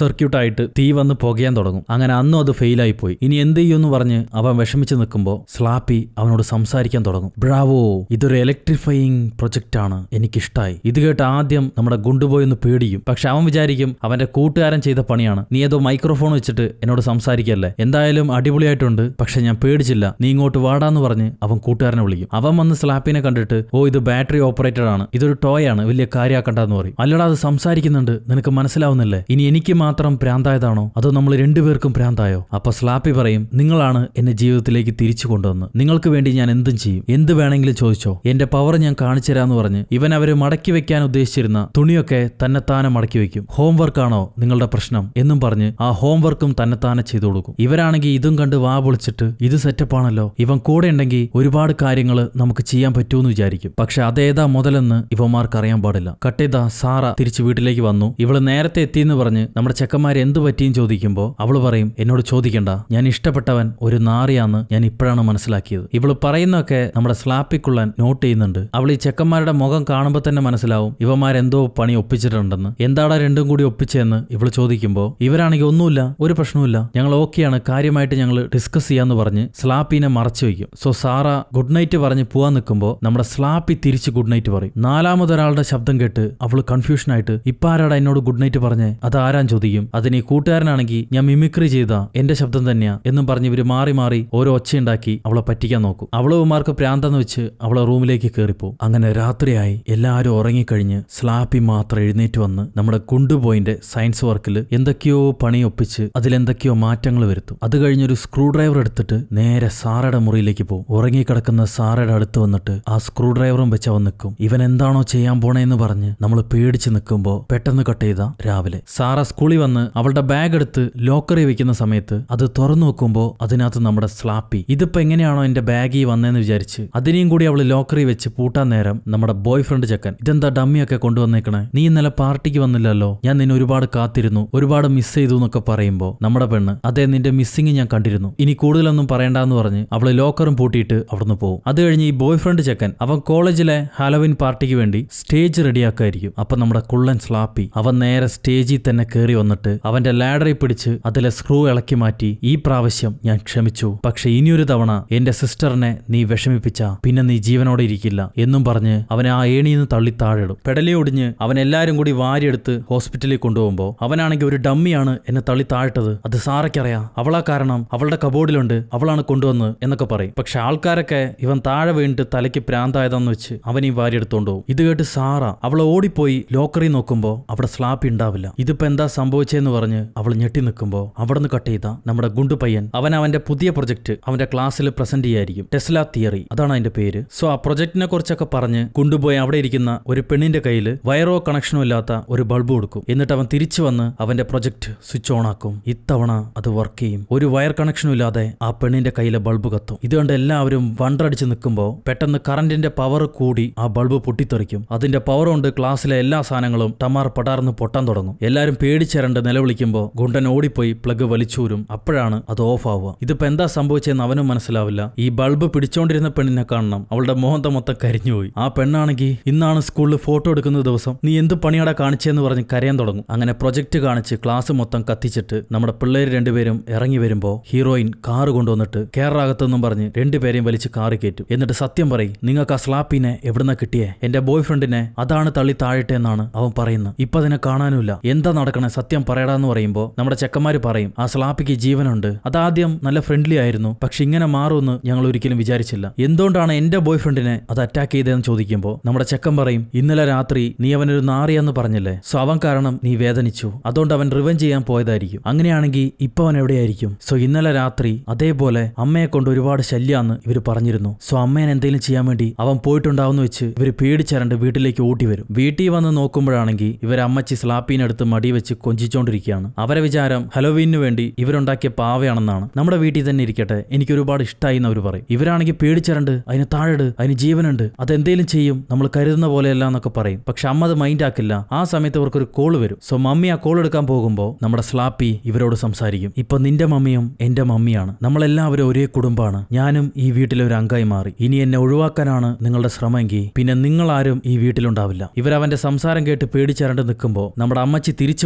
സർക്യൂട്ടായിട്ട് തീ വന്ന് പുകയാൻ തുടങ്ങും. അങ്ങനെ അന്നും അത് ഫെയിലായി പോയി. ഇനി എന്ത് ചെയ്യുമെന്ന് പറഞ്ഞ് അവൻ വിഷമിച്ച് നിൽക്കുമ്പോൾ സ്ലാപ്പി അവനോട് സംസാരിക്കാൻ തുടങ്ങും. ബ്രാവോ, ഇതൊരു ഇലക്ട്രിഫയിങ് പ്രൊജക്റ്റ് ആണ്, എനിക്കിഷ്ടായി. ഇത് കേട്ട് ആദ്യം നമ്മുടെ ഗുണ്ടുബോയ് ഒന്ന് പേടിക്കും. പക്ഷെ അവൻ വിചാരിക്കും അവന്റെ കൂട്ടുകാരൻ ചെയ്ത പണിയാണ്, നീ ഏതോ മൈക്രോഫോൺ വെച്ചിട്ട് എന്നോട് സംസാരിക്കല്ലേ, എന്തായാലും അടിപൊളിയായിട്ടുണ്ട്, പക്ഷെ ഞാൻ പേടിച്ചില്ല, നീ ഇങ്ങോട്ട് വാടാന്ന് പറഞ്ഞ് അവൻ കൂട്ടുകാരനെ വിളിക്കും. അവൻ വന്ന് സ്ലാപ്പിനെ കണ്ടിട്ട്, ഓ ഇത് ബാറ്ററി ഓപ്പറേറ്റഡ് ആണ്, ഇതൊരു ടോയ് ആണ്, വലിയ കാര്യമാക്കണ്ടെന്ന് പറയും. അല്ലടാ അത് സംസാരിക്കുന്നുണ്ട്, നിനക്ക് മനസ്സിലാവുന്നില്ലേ, ഇനി എനിക്ക് മാത്രം ഭ്രാന്തായതാണോ അതോ നമ്മൾ രണ്ടുപേർക്കും ഭ്രാന്തായോ? അപ്പൊ സ്ലാപ്പി പറയും, നിങ്ങളാണ് എന്നെ ജീവിതത്തിലേക്ക് തിരിച്ചു കൊണ്ടുവന്ന്, നിങ്ങൾക്ക് വേണ്ടി ഞാൻ എന്തും ചെയ്യും, എന്ത് വേണമെങ്കിലും ചോദിച്ചോ, എന്റെ പവർ ഞാൻ കാണിച്ചു തരാന്ന് പറഞ്ഞ് ഇവൻ അവര് മടക്കി വെക്കാൻ ഉദ്ദേശിച്ചിരുന്ന തുണിയൊക്കെ തന്നെത്താനെ മടക്കി വെക്കും. ഹോംവർക്കാണോ നിങ്ങളുടെ പ്രശ്നം എന്നും പറഞ്ഞ് ആ ഹോംവർക്കും തന്നെത്താനെ ചെയ്തു കൊടുക്കും. ഇവരാണെങ്കിൽ ഇതും കണ്ട് വാ പൊളിച്ചിട്ട് ഇത് സെറ്റപ്പാണല്ലോ, ഇവൻ കൂടെ ഉണ്ടെങ്കിൽ ഒരുപാട് കാര്യങ്ങൾ നമുക്ക് ചെയ്യാൻ പറ്റൂന്ന് വിചാരിക്കും. പക്ഷെ അതേതാ മുതലെന്ന് ഇവന്മാർക്ക് അറിയാൻ പാടില്ല. കട്ടേതാ സാറ തിരിച്ച് വീട്ടിലേക്ക് വന്നു. ഇവള് നേരത്തെ എത്തിയെന്ന് പറഞ്ഞ് നമ്മുടെ ചെക്കന്മാരെ എന്ത് പറ്റിയും ചോദിക്കുമ്പോൾ അവള് പറയും, എന്നോട് ചോദിക്കണ്ട, ഞാൻ ഇഷ്ടപ്പെട്ടവൻ ഒരു നാറിയാന്ന് ഞാൻ ഇപ്പോഴാണ് മനസ്സിലാക്കിയത്. ഇവള് പറയുന്നൊക്കെ നമ്മുടെ സ്ലാപ്പിക്കുള്ളൻ നോട്ട് ചെയ്യുന്നുണ്ട്. അവൾ ഈ ചെക്കന്മാരുടെ മുഖം കാണുമ്പോൾ തന്നെ മനസ്സിലാവും ഇവന്മാരെന്തോ പണി ഒപ്പിച്ചിട്ടുണ്ടെന്ന്. എന്താടാ രണ്ടും കൂടി ഒപ്പിച്ചെന്ന് ഇവള് ചോദിക്കുമ്പോൾ ഇവരാണെങ്കിൽ ഒന്നുമില്ല, ഒരു പ്രശ്നവുമില്ല, ഞങ്ങൾ ഓക്കെയാണ്, കാര്യമായിട്ട് ഞങ്ങൾ ഡിസ്കസ് ചെയ്യാന്ന് പറഞ്ഞ് സ്ലാപ്പിനെ മറച്ചു വയ്ക്കും. സോ സാറ ഗുഡ് നൈറ്റ് പറഞ്ഞ് പോവാൻ നിൽക്കുമ്പോൾ നമ്മുടെ സ്ലാപ്പി തിരിച്ച് ഗുഡ് നൈറ്റ് പറയും. നാലാമതൊരാളുടെ ശബ്ദം കേട്ട് അവള് കൺഫ്യൂഷൻ ആയിട്ട്, ഇപ്പാരാടാ എന്നോട് ഗുഡ് നൈറ്റ് പറഞ്ഞേ, അതാരാൻ ചോദിക്കും. അതിന് ഈ കൂട്ടുകാരനാണെങ്കിൽ ഞാൻ മിമിക്രി ചെയ്ത എന്റെ ശബ്ദം തന്നെയാ എന്നും പറഞ്ഞ് ഇവര് മാറി മാറി ഓരോ ഒച്ചയുണ്ടാക്കി അവളെ പറ്റിക്കാൻ നോക്കും. അവളുമാർക്ക് പ്രാന്തെന്ന് വെച്ച് അവളെ റൂമിലേക്ക് കയറിപ്പോവും. അങ്ങനെ രാത്രിയായി, എല്ലാവരും ഉറങ്ങിക്കഴിഞ്ഞ് സ്ലാപ്പി മാത്രം എഴുന്നേറ്റ് വന്ന് നമ്മുടെ ഗുണ്ടുബോയിന്റെ സയൻസ് വർക്കിൽ എന്തൊക്കെയോ പണി ഒപ്പിച്ച് അതിലെന്തൊക്കെയോ മാറ്റങ്ങൾ വരുത്തും. അത് കഴിഞ്ഞൊരു സ്ക്രൂ ഡ്രൈവർ എടുത്തിട്ട് നേരെ സാറയുടെ മുറിയിലേക്ക് പോകും. ഉറങ്ങിക്കിടക്കുന്ന സാറയുടെ അടുത്ത് വന്നിട്ട് ആ സ്ക്രൂ ഡ്രൈവറും വെച്ച് അവൻ നിൽക്കും. ഇവൻ എന്താണോ ചെയ്യാൻ പോണേന്ന് പറഞ്ഞ് നമ്മൾ പേടിച്ച് നിൽക്കുമ്പോ പെട്ടെന്ന് കട്ട് ചെയ്ത രാവിലെ സാറ സ്കൂളിൽ വന്ന് അവളുടെ ബാഗ് എടുത്ത് ലോക്കറിൽ വെക്കുന്ന സമയത്ത് അത് തുറന്നു നോക്കുമ്പോ അതിനകത്ത് നമ്മുടെ സ്ലാപ്പി. ഇതിപ്പോ എങ്ങനെയാണോ എന്റെ ബാഗിൽ വന്നതെന്ന് വിചാരിച്ച് അതിനെയും കൂടി അവള് ലോക്കറിൽ വെച്ച് പൂട്ടാൻ നേരം നമ്മുടെ ബോയ് ഫ്രണ്ട് ചെക്കൻ, ഇതെന്താ ഡമ്മിയൊക്കെ കൊണ്ടുവന്നേക്കണേ, നീ ഇന്നലെ പാർട്ടിക്ക് വന്നില്ലല്ലോ, ഞാൻ നിന്നെ ഒരുപാട് കാത്തിരുന്നു, ഒരുപാട് മിസ് ചെയ്തു എന്നൊക്കെ പറയുമ്പോ നമ്മുടെ പെണ്ണ്, അതെ നിന്റെ മിസ്സിങ് ഞാൻ കണ്ടിരുന്നു, ഇനി കൂടുതലൊന്നും പറയണ്ടെന്ന് പറഞ്ഞ് അവള് ലോക്കറും പൂട്ടിയിട്ട് അവിടുന്ന് പോകും. അത് കഴിഞ്ഞ് ഈ ബോയ് ഫ്രണ്ട് ചെക്കൻ അവൻ കോളേജിലെ ഹാലോവിൻ പാർട്ടിക്ക് വേണ്ടി സ്റ്റേജ് റെഡിയാക്കായിരിക്കും. അപ്പൊ നമ്മുടെ കുള്ളൻ സ്ലാപ്പി അവൻ നേരെ സ്റ്റേജിൽ തന്നെ കയറി വന്നിട്ട് അവന്റെ ലാഡറിൽ പിടിച്ച് അതിലെ സ്ക്രൂ ഇളക്കി മാറ്റി, ഈ പ്രാവശ്യം ഞാൻ ക്ഷമിച്ചു, പക്ഷെ ഇനിയൊരു തവണ എന്റെ സിസ്റ്ററിനെ നീ വിഷമിപ്പിച്ച പിന്നെ നീ ജീവനോടെ ഇരിക്കില്ല എന്നും പറഞ്ഞ് അവനെ ആ ഏണിന്ന് തള്ളി താഴെടും. പെടലി ഒടിഞ്ഞ് അവൻ എല്ലാരും കൂടി വാരിയെടുത്ത് ഹോസ്പിറ്റലിൽ കൊണ്ടുപോകുമ്പോ അവനാണെങ്കിൽ ഒരു ഡമ്മിയാണ് എന്നെ തള്ളി താഴ്ത്തത്, അത് സാറയ്ക്കറിയാം, അവളാ കാരണം, അവളുടെ കബോർഡിലുണ്ട്, അവളാണ് കൊണ്ടുവന്ന് എന്നൊക്കെ പറയും. പക്ഷെ ആൾക്കാരൊക്കെ ഇവൻ താഴെ വീണിട്ട് തലയ്ക്ക് പ്രാന്തായതാന്ന് വെച്ച് അവനീ വാരിയെടുത്തോണ്ട് പോകും. ഇത് കേട്ട് സാറ അവളെ ഓടിപ്പോയി ലോക്കറിൽ നോക്കുമ്പോ അവിടെ സ്ലാപ്പി ഉണ്ടാവില്ല. ഇതിപ്പോ എന്താ സംഭവിച്ചെന്ന് പറഞ്ഞ് അവൾ ഞെട്ടി നിൽക്കുമ്പോ അവിടെ നിന്ന് കട്ട് ചെയ്ത നമ്മുടെ ഗുണ്ടു പയ്യൻ അവന്റെ പുതിയ പ്രൊജക്ട് അവന്റെ ക്ലാസ്സിൽ പ്രസന്റ് ചെയ്യായിരിക്കും. ടെസ്ല തിയറി, അതാണ് അതിന്റെ പേര്. സോ ആ പ്രൊജക്ടിനെ കുറിച്ചൊക്കെ പറഞ്ഞ് കൊണ്ടുപോയി അവിടെ ഇരിക്കുന്ന ഒരു പെണ്ണിന്റെ കയ്യിൽ വയറോ കണക്ഷനോ ഇല്ലാത്ത ഒരു ബൾബ് കൊടുക്കും. എന്നിട്ട് അവൻ തിരിച്ചു വന്ന് അവന്റെ പ്രൊജക്ട് സ്വിച്ച് ഓൺ ആക്കും. ഇത്തവണ അത് വർക്ക് ചെയ്യും. ഒരു വയർ കണക്ഷനും ഇല്ലാതെ ആ പെണ്ണിന്റെ കയ്യിലെ ബൾബ് കത്തും. ഇതുകൊണ്ട് എല്ലാവരും വണ്ടടിച്ച് നിൽക്കുമ്പോൾ പെട്ടെന്ന് കറന്റിന്റെ പവർ കൂടി ആ ബൾബ് പൊട്ടിത്തെറിക്കും. അതിന്റെ പവർ കൊണ്ട് ക്ലാസ്സിലെ എല്ലാ സാധനങ്ങളും ടമാർ പടാർന്ന് പൊട്ടാൻ തുടങ്ങും. എല്ലാവരും പേടിച്ചരണ്ട് നിലവിളിക്കുമ്പോൾ ഗുണ്ടൻ ഓടിപ്പോയി പ്ലഗ് വലിച്ചൂരും. അപ്പോഴാണ് അത് ഓഫ് ആവുക. ഇതിപ്പോ എന്താ സംഭവിച്ചെന്ന് അവനും മനസ്സിലാവില്ല. ഈ ബൾബ് പിടിച്ചോണ്ടിരുന്ന പെണ്ണിനെ കാണണം, അവളുടെ മോഹത്തെ മൊത്തം കരിഞ്ഞുപോയി. ആ പെണ്ണാണെങ്കിൽ ഇന്നാണ് സ്കൂളിൽ ഫോട്ടോ എടുക്കുന്ന ദിവസം, നീ എന്ത് പണിയാടാ കാണിച്ചെന്ന് പറഞ്ഞ് കരയാൻ തുടങ്ങും. അങ്ങനെ പ്രൊജക്ട് കാണിച്ച് ക്ലാസ് മൊത്തം കത്തിച്ചിട്ട് നമ്മുടെ പിള്ളേര് രണ്ടുപേരും ഇറങ്ങി വരുമ്പോ ഹീറോയിൻ കാറ് കൊണ്ടുവന്നിട്ട് കേറാകത്തെന്നും പറഞ്ഞ് രണ്ടുപേരെയും വലിച്ച് കാറി കയറ്റും. എന്നിട്ട് സത്യം പറയും, നിങ്ങൾക്ക് ആ സ്ലാപ്പിനെ എവിടുന്ന കിട്ടിയേ? എന്റെ ബോയ് ഫ്രണ്ടിനെ അതാണ് തള്ളി താഴട്ടെ എന്നാണ് അവൻ പറയുന്നത്. ഇപ്പൊ അതിനെ കാണാനുമില്ല, എന്താ നടക്കണേ, സത്യം പറയടാന്ന് പറയുമ്പോ നമ്മുടെ ചെക്കന്മാര് പറയും, ആ സ്ലാപ്പിക്ക് ജീവനുണ്ട്, അതാദ്യം നല്ല ഫ്രണ്ട്ലി ആയിരുന്നു, പക്ഷെ ഇങ്ങനെ മാറുമെന്ന് ഞങ്ങൾ ഒരിക്കലും വിചാരിച്ചില്ല, എന്തുകൊണ്ടാണ് എന്റെ ബോയ് ഫ്രണ്ടിനെ അത് അറ്റാക്ക് ചെയ്തതെന്ന് ചോദിക്കുമ്പോൾ നമ്മുടെ ചെക്കൻ പറയും, ഇന്നലെ രാത്രി നീ അവനൊരു നാറിയാന്ന് പറഞ്ഞില്ലേ, സോ അവൻ കാരണം നീ വേദനിച്ചു, അതുകൊണ്ട് അവൻ റിവെഞ്ച് ചെയ്യാൻ പോയതായിരിക്കും. അങ്ങനെയാണെങ്കിൽ ഇപ്പൊ അവൻ എവിടെയായിരിക്കും? സോ ഇന്നലെ രാത്രി അതേപോലെ അമ്മയെ കൊണ്ട് ഒരുപാട് ശല്യാന്ന് ഇവര് പറഞ്ഞിരുന്നു. സോ അമ്മേനെ എന്തെങ്കിലും ചെയ്യാൻ വേണ്ടി അവൻ പോയിട്ടുണ്ടാവുന്ന വെച്ച് ഇവര് പേടിച്ചരണ്ട് വീട്ടിലേക്ക് ഓടി വരും. വീട്ടിൽ വന്ന് നോക്കുമ്പോഴാണെങ്കിൽ ഇവർ അമ്മച്ചി സ്ലാപ്പിനടുത്ത് മടി വെച്ച് കൊഞ്ചിച്ചോണ്ടിരിക്കുകയാണ്. അവരെ വിചാരം ഹലോവീനു വേണ്ടി ഇവരുണ്ടാക്കിയ പാവയാണെന്നാണ്. നമ്മുടെ വീട്ടിൽ തന്നെ ഇരിക്കട്ടെ, എനിക്ക് ഒരുപാട് ഇഷ്ടമായി എന്ന് അവർ പറയും. ഇവരാണെങ്കിൽ പേടിച്ചരണ്ട് അതിന് താഴെട്, അതിന് ജീവനുണ്ട്, അതെന്തേലും ചെയ്യും, നമ്മൾ കരുതുന്ന പോലെയല്ല എന്നൊക്കെ പറയും. പക്ഷെ അമ്മ അത് മൈൻഡ് ആക്കില്ല. ആ സമയത്ത് അവർക്കൊരു കോൾ വരും. സോ മമ്മി ആ കോൾ എടുക്കാൻ പോകുമ്പോൾ നമ്മുടെ സ്ലാപ്പി ഇവരോട് സംസാരിക്കും, ഇപ്പൊ നിന്റെ മമ്മിയും എന്റെ മമ്മിയാണ്, നമ്മളെല്ലാവരും ഒരേ കുടുംബമാണ്, ഞാനും ഈ വീട്ടിലെ ഒരു അംഗമായി മാറി, ഇനി എന്നെ ഒഴിവാക്കാനാണ് നിങ്ങളുടെ ശ്രമമെങ്കിൽ പിന്നെ നിങ്ങളാരും ഈ വീട്ടിലുണ്ടാവില്ല. ഇവരവന്റെ സംസാരം കേട്ട് പേടിച്ചരണ്ട് നിൽക്കുമ്പോൾ നമ്മുടെ അമ്മച്ചി തിരിച്ചു വന്ന്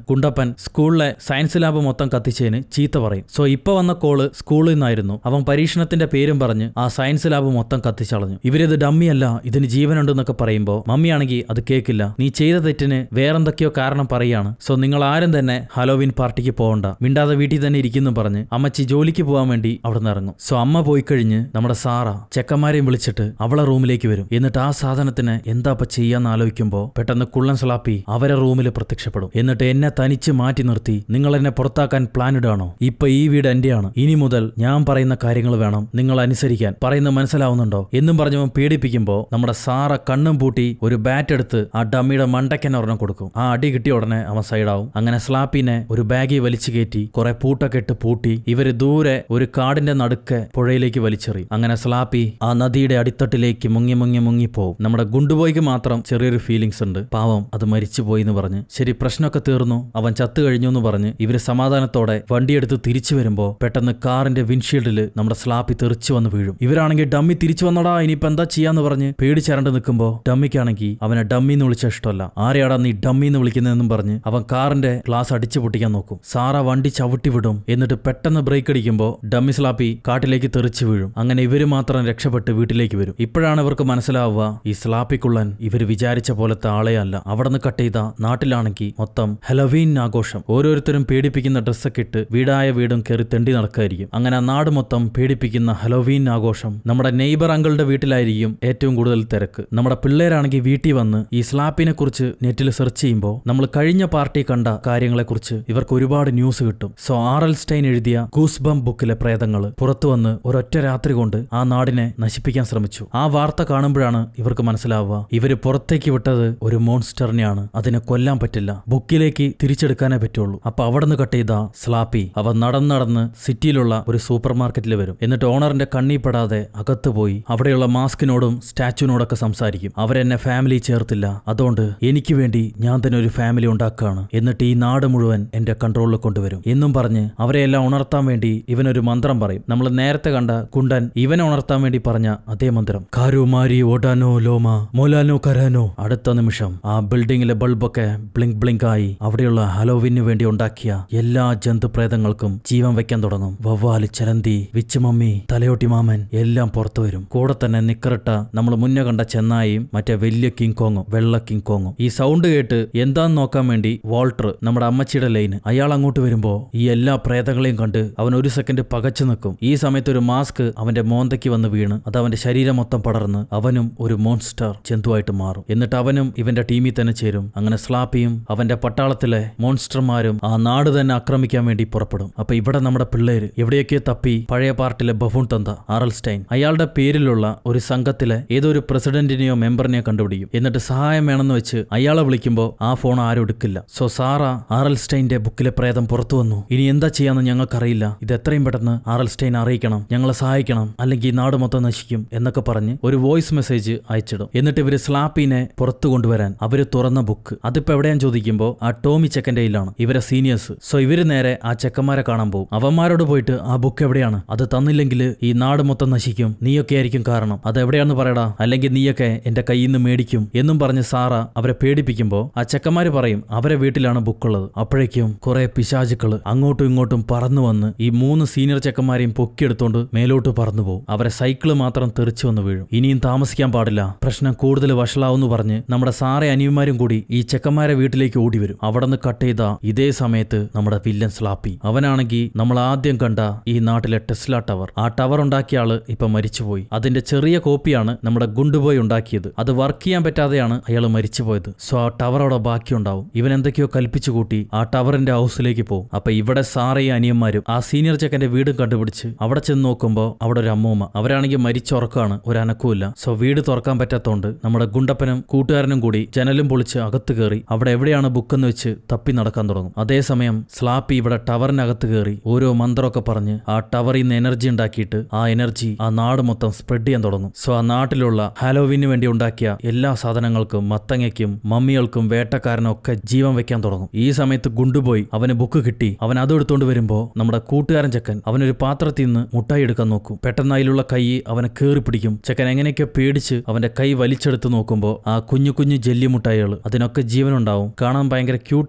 കുണ്ടപ്പൻ സ്കൂളിലെ സയൻസ് ലാബ് മൊത്തം കത്തിച്ചതിന് ചീത്ത പറയും. സോ ഇപ്പൊ വന്ന കോള് സ്കൂളിൽ നിന്നായിരുന്നു. അവൻ പരീക്ഷണത്തിന്റെ പേരും പറഞ്ഞ് ആ സയൻസ് ലാബ് മൊത്തം കത്തിച്ചളഞ്ഞു. ഇവരിത് ഡമ്മിയല്ല, ഇതിന് ജീവനുണ്ടെന്നൊക്കെ പറയുമ്പോ മമ്മിയാണെങ്കിൽ അത് കേൾക്കില്ല. നീ ചെയ്ത തെറ്റിന് വേറെന്തൊക്കെയോ കാരണം പറയാണ്. സോ നിങ്ങൾ ആരും തന്നെ ഹലോവിൻ പാർട്ടിക്ക് പോകണ്ട, മിണ്ടാതെ വീട്ടിൽ തന്നെ ഇരിക്കുന്നു പറഞ്ഞ് അമ്മച്ചി ജോലിക്ക് പോകാൻ വേണ്ടി അവിടെ നിന്ന് ഇറങ്ങും. സോ അമ്മ പോയി കഴിഞ്ഞ് നമ്മുടെ സാറ ചെക്കന്മാരെയും വിളിച്ചിട്ട് അവളെ റൂമിലേക്ക് വരും. എന്നിട്ട് ആ സാധനത്തിന് എന്താ ഇപ്പൊ ചെയ്യാന്ന് ആലോചിക്കുമ്പോ പെട്ടെന്ന് കുള്ളൻ സ്ലാപ്പി അവരെ റൂമിൽ പ്രത്യക്ഷപ്പെടും. എന്നിട്ട് എന്നെ തനിച്ച് മാറ്റി നിർത്തി നിങ്ങൾ എന്നെ പുറത്താക്കാൻ പ്ലാൻ ഇടാണോ? ഇപ്പൊ ഈ വീട് എന്റെയാണ്, ഇനി മുതൽ ഞാൻ പറയുന്ന കാര്യങ്ങൾ വേണം നിങ്ങൾ അനുസരിക്കാൻ, പറയുന്നത് മനസ്സിലാവുന്നുണ്ടോ എന്നും പറഞ്ഞവൻ പേടിപ്പിക്കുമ്പോ നമ്മുടെ സാറ കണ്ണും പൂട്ടി ഒരു ബാറ്റ് എടുത്ത് ആ ഡമ്മിയുടെ മണ്ടയ്ക്കന്നെ ഒരെണ്ണം കൊടുക്കും. ആ അടി കിട്ടിയ ഉടനെ അവൻ സൈഡാവും. അങ്ങനെ സ്ലാപ്പിനെ ഒരു ബാഗിൽ വലിച്ചു കയറ്റി കുറെ പൂട്ടൊക്കെ ഇട്ട് പൂട്ടി ഇവര് ദൂരെ ഒരു കാടിന്റെ നടുക്കെ പുഴയിലേക്ക് വലിച്ചെറിയും. അങ്ങനെ സ്ലാപ്പി ആ നദിയുടെ അടിത്തട്ടിലേക്ക് മുങ്ങിപ്പോവും. നമ്മുടെ ഗുണ്ടുബോയ്ക്ക് മാത്രം ചെറിയൊരു ഫീലിങ്സ് ഉണ്ട്, പാവം അത് മരിച്ചുപോയി എന്ന് പറഞ്ഞ്. ശരി, പ്രശ്നമൊക്കെ തീർന്നു, അവൻ ചത്തു കഴിഞ്ഞു എന്ന് പറഞ്ഞ് ഇവര് സമാധാനത്തോടെ വണ്ടിയെടുത്ത് തിരിച്ചു വരുമ്പോ പെട്ടെന്ന് കാറിന്റെ വിൻഷീൽഡിൽ നമ്മുടെ സ്ലാപ്പി തെറിച്ചു വന്ന് വീഴും. ഇവരാണെങ്കിൽ ഡമ്മി തിരിച്ചു വന്നടാ, ഇനിയിപ്പോ എന്താ ചെയ്യാന്ന് പറഞ്ഞ് പേടിച്ചരണ്ട് നിൽക്കുമ്പോ ഡമ്മിക്കാണെങ്കിൽ അവനെ ഡമ്മി എന്ന് വിളിച്ച ഇഷ്ടമല്ല. ആരെയാടാ നീ ഡമ്മി എന്ന് വിളിക്കുന്നതെന്നും പറഞ്ഞ് അവൻ കാറിന്റെ ഗ്ലാസ് അടിച്ചു പൊട്ടിക്കാൻ നോക്കും. സാറ വണ്ടി ചവിട്ടി വിടും. എന്നിട്ട് പെട്ടെന്ന് ബ്രേക്ക് അടിക്കുമ്പോ ഡമ്മി സ്ലാപ്പി കാട്ടിലേക്ക് തെറിച്ചു വീഴും. അങ്ങനെ ഇവര് മാത്രം രക്ഷപ്പെട്ട് വീട്ടിലേക്ക് വരും. ഇപ്പോഴാണ് ഇവർക്ക് മനസ്സിലാവുക ഈ സ്ലാപ്പിക്കുള്ളൻ ഇവര് വിചാരിച്ച പോലത്തെ ആളെ അല്ല. അവിടെ നിന്ന് കട്ട് ചെയ്ത നാട്ടിലാണെങ്കിൽ മൊത്തം ഹലോവീൻ ആഘോഷം. ഓരോരുത്തരും പേടിപ്പിക്കുന്ന ഡ്രസ്സൊക്കെ ഇട്ട് വീടായ വീടും കയറി തെണ്ടി നടക്കായിരിക്കും. അങ്ങനെ ആ നാട് മൊത്തം പേടിപ്പിക്കുന്ന ഹലോവീൻ ആഘോഷം. നമ്മുടെ നെയ്ബർ അങ്കിളുടെ വീട്ടിലായിരിക്കും ഏറ്റവും കൂടുതൽ തിരക്ക്. നമ്മുടെ പിള്ളേരാണെങ്കിൽ വീട്ടിൽ വന്ന് ഈ സ്ലാപ്പിനെ കുറിച്ച് നെറ്റിൽ സെർച്ച് ചെയ്യുമ്പോൾ നമ്മൾ കഴിഞ്ഞ പാർട്ടി കണ്ട കാര്യങ്ങളെ കുറിച്ച് ഇവർക്ക് ഒരുപാട് ന്യൂസ് കിട്ടും. സോ ആർ.എൽ. സ്റ്റൈൻ എഴുതിയ ഗൂസ്ബംപ് ബുക്കിലെ പ്രേതങ്ങൾ പുറത്തു വന്ന് ഒരൊറ്റ രാത്രി കൊണ്ട് ആ നാടിനെ നശിപ്പിക്കാൻ ശ്രമിച്ചു. ആ വാർത്ത കാണുമ്പോഴാണ് ഇവർക്ക് മനസ്സിലാവുക ഇവര് പുറത്തേക്ക് വിട്ടത് ഒരു മോൺസ്റ്ററിനെയാണ്, അതിനെ കൊല്ലാൻ പറ്റില്ല, ബുക്കിലേക്ക് തിരിച്ചെടുക്കാനേ പറ്റുള്ളൂ. അപ്പൊ അവിടെ നിന്ന് കട്ട് ചെയ്ത സ്ലാപ്പി അവ നടന്ന് സിറ്റിയിലുള്ള ഒരു സൂപ്പർ മാർക്കറ്റിൽ വരും. എന്നിട്ട് ഓണറിന്റെ കണ്ണിപ്പെടാതെ അകത്ത് പോയി അവിടെയുള്ള മാസ്കിനോടും സ്റ്റാച്ചുവിനോടൊക്കെ സംസാരിക്കും. അവരെന്നെ ഫാമിലി ചേർത്തില്ല, അതുകൊണ്ട് എനിക്ക് വേണ്ടി ഞാൻ തന്നെ ഒരു ഫാമിലി ഉണ്ടാക്കുകയാണ്, എന്നിട്ട് ഈ നാട് മുഴുവൻ എന്റെ കൺട്രോളിൽ കൊണ്ടുവരും എന്നും പറഞ്ഞ് അവരെയെല്ലാം ഉണർത്താൻ വേണ്ടി ഇവനൊരു മന്ത്രം പറയും. നമ്മൾ നേരത്തെ കണ്ട കുണ്ടൻ ഇവനെ ഉണർത്താൻ വേണ്ടി പറഞ്ഞ അതേ മന്ത്രം, കാരു മാരി ഓടാനോ ലോമ മോലാനോ കരാനോ. അടുത്ത നിമിഷം ആ ബിൽഡിങ്ങിലെ ബൾബൊക്കെ ബ്ലിങ്ക് ആയി അവിടെയുള്ള ഹലോവിന് വേണ്ടി ഉണ്ടാക്കിയ എല്ലാ ജന്തുപ്രേതങ്ങൾക്കും ജീവൻ വെക്കാൻ തുടങ്ങും. വവ്വാല്, ചലന്തി, വിച്ചുമമ്മി, തലയോട്ടി മാമൻ എല്ലാം പുറത്തു വരും. കൂടെ തന്നെ നിക്കറിട്ട നമ്മൾ മുന്നേ കണ്ട ചെന്നായിയും മറ്റേ വലിയ കിങ് കോങ്ങും വെള്ള കിങ് കോങ്ങും. ഈ സൗണ്ട് കേട്ട് എന്താന്ന് നോക്കാൻ വേണ്ടി വാൾട്ടർ, നമ്മുടെ അമ്മച്ചിയുടെ ലൈന്, അയാൾ അങ്ങോട്ട് വരുമ്പോ ഈ എല്ലാ പ്രേതങ്ങളെയും കണ്ട് അവൻ ഒരു സെക്കൻഡ് പകച്ചു നിൽക്കും. ഈ സമയത്ത് ഒരു മാസ്ക് അവന്റെ മോന്തയ്ക്ക് വന്ന് വീണ് അത് അവന്റെ ശരീരം മൊത്തം പടർന്ന് അവനും ഒരു മോൺസ്റ്റർ ജന്തുവായിട്ട് മാറും. എന്നിട്ട് അവനും ഇവന്റെ ടീമിൽ തന്നെ ചേരും. അങ്ങനെ സ്ലാപ്പിയും അവന്റെ പട്ടാളത്തിലെ മോൺസ്റ്റർമാരും ആ നാട് തന്നെ ആക്രമിക്കാൻ വേണ്ടി പുറപ്പെടും. അപ്പൊ ഇവിടെ നമ്മുടെ പിള്ളേര് എവിടെയൊക്കെ തപ്പി പഴയ പാർട്ടിലെ ബഫൂൺ തന്ത ആർ.എൽ. സ്റ്റൈൻ അയാളുടെ പേരിലുള്ള ഒരു സംഘത്തിലെ ഏതോ ഒരു പ്രസിഡന്റിനെയോ മെമ്പറിനെയോ കണ്ടുപിടിക്കും. എന്നിട്ട് സഹായം വേണമെന്ന് വെച്ച് അയാളെ വിളിക്കുമ്പോൾ ആ ഫോൺ ആരും എടുക്കില്ല. So Sara ആർ.എൽ. സ്റ്റൈന്റെ ബുക്കിലെ പ്രേതം പുറത്തു വന്നു, ഇനി എന്താ ചെയ്യാന്ന് ഞങ്ങൾക്കറിയില്ല, ഇത് എത്രയും പെട്ടെന്ന് ആർ.എൽ. സ്റ്റൈൻ അറിയിക്കണം, ഞങ്ങളെ സഹായിക്കണം, അല്ലെങ്കിൽ നാട് മൊത്തം നശിക്കും എന്നൊക്കെ പറഞ്ഞ് ഒരു വോയിസ് മെസ്സേജ് അയച്ചിടും. എന്നിട്ട് ഇവര് സ്ലാപ്പിനെ പുറത്തു കൊണ്ടുവരാൻ അവര് തുറന്ന ബുക്ക് അതിപ്പോ എവിടെയാന്ന് ചോദിക്കുമ്പോൾ ആ ടോമി ചെക്കന്റെ കയ്യിലാണ്, ഇവരെ സീനിയേഴ്സ്. സോ ഇവര് നേരെ ആ ചെക്കന്മാരെ കാണാൻ പോകും. അവന്മാരോട് പോയിട്ട് ആ ബുക്ക് എവിടെയാണ്, അത് തന്നില്ലെങ്കിൽ ഈ നാട് മൊത്തം നശിക്കും, നീയൊക്കെ ആയിരിക്കും കാരണം, അത് എവിടെയാണെന്ന് പറയടാ, അല്ലെങ്കിൽ നീയൊക്കെ എന്റെ കയ്യിൽ നിന്ന് മേടിക്കും എന്നും പറഞ്ഞ് സാറ അവരെ പേടിപ്പിക്കുമ്പോ ആ ചെക്കന്മാര് പറയും അവരെ വീട്ടിലാണ് ബുക്കുള്ളത്. അപ്പോഴേക്കും കുറെ പിശാചുക്കള് അങ്ങോട്ടും ഇങ്ങോട്ടും പറന്നു വന്ന് ഈ 3 സീനിയർ ചെക്കന്മാരെയും പൊക്കിയെടുത്തോണ്ട് മേലോട്ട് പറന്നു പോകും. അവരെ സൈക്കിള് മാത്രം തെറിച്ചു വന്ന് വീഴും. ഇനിയും താമസിക്കാൻ പാടില്ല, പ്രശ്നം കൂടുതൽ വഷളാവെന്ന് പറഞ്ഞ് നമ്മുടെ സാറെ അനിയന്മാരും കൂടി ഈ ചെക്കന്മാരെ വീട്ടിലേക്ക് ഓടി വരും. അവിടെ നിന്ന് കട്ട് ചെയ്ത ഇതേ സമയത്ത് നമ്മുടെ വില്ലൻ സ്ലാപ്പി, അവനാണെങ്കിൽ നമ്മൾ ആദ്യം കണ്ട ഈ നാട്ടിലെ ടെസ്ല ടവർ, ആ ടവർ ഉണ്ടാക്കിയ ആള് ഇപ്പൊ മരിച്ചുപോയി. അതിന്റെ ചെറിയ കോപ്പിയാണ് നമ്മുടെ ഗുണ്ടുബോയ് ഉണ്ടാക്കിയത്. അത് വർക്ക് ചെയ്യാൻ പറ്റാതെയാണ് അയാൾ മരിച്ചുപോയത്. സോ ആ ടവർ അവിടെ ബാക്കിയുണ്ടാവും. ഇവൻ എന്തൊക്കെയോ കൽപ്പിച്ചു കൂട്ടി ആ ടവറിന്റെ ഹൗസിലേക്ക് പോകും. അപ്പൊ ഇവിടെ സാറയും അനിയന്മാരും ആ സീനിയർ ചെക്കന്റെ വീടും കണ്ടുപിടിച്ച് അവിടെ ചെന്ന് നോക്കുമ്പോ അവിടെ ഒരു അമ്മൂമ്മ, അവരാണെങ്കിൽ മരിച്ചുറക്കാണ്, ഒരു അനക്കവുമില്ല. സോ വീട് തുറക്കാൻ പറ്റാത്തോണ്ട് നമ്മുടെ ഗുണ്ടപ്പനും കൂട്ടുകാരനും കൂടി ജനലും പൊളിച്ച് അകത്ത് കയറി അവിടെ എവിടെയാണ് ബുക്കെന്ന് വെച്ച് തപ്പി നടക്കാൻ തുടങ്ങും. അതേസമയം സ്ലാപ്പി ഇവിടെ ടവറിനകത്ത് കയറി ഓരോ മന്ത്രമൊക്കെ പറഞ്ഞ് ആ ടവറിൽ നിന്ന് എനർജി ഉണ്ടാക്കിയിട്ട് ആ എനർജി ആ നാട് മൊത്തം സ്പ്രെഡ് ചെയ്യാൻ തുടങ്ങും. സോ ആ നാട്ടിലുള്ള ഹാലോവീന് വേണ്ടി ഉണ്ടാക്കിയ എല്ലാ സാധനങ്ങൾക്കും മത്തങ്ങയ്ക്കും മമ്മികൾക്കും വേട്ടക്കാരനും ഒക്കെ ജീവൻ വെക്കാൻ തുടങ്ങും. ഈ സമയത്ത് ഗുണ്ടുപോയി അവന് ബുക്ക് കിട്ടി. അവൻ അത് എടുത്തോണ്ട് വരുമ്പോ നമ്മുടെ കൂട്ടുകാരൻ ചെക്കൻ അവനൊരു പാത്രത്തിൽ നിന്ന് മുട്ടായി എടുക്കാൻ നോക്കും. പെട്ടെന്ന് അതിലുള്ള കൈ അവനെ കേറി പിടിക്കും. ചെക്കൻ എങ്ങനെയൊക്കെ പേടിച്ച് അവന്റെ കൈ വലിച്ചെടുത്ത് നോക്കുമ്പോൾ ആ കുഞ്ഞു കുഞ്ഞു ജെല്ലി മുട്ടായികൾ, അതിനൊക്കെ ജീവനുണ്ടാവും. കാണാൻ ഭയങ്കര ക്യൂട്ടായി.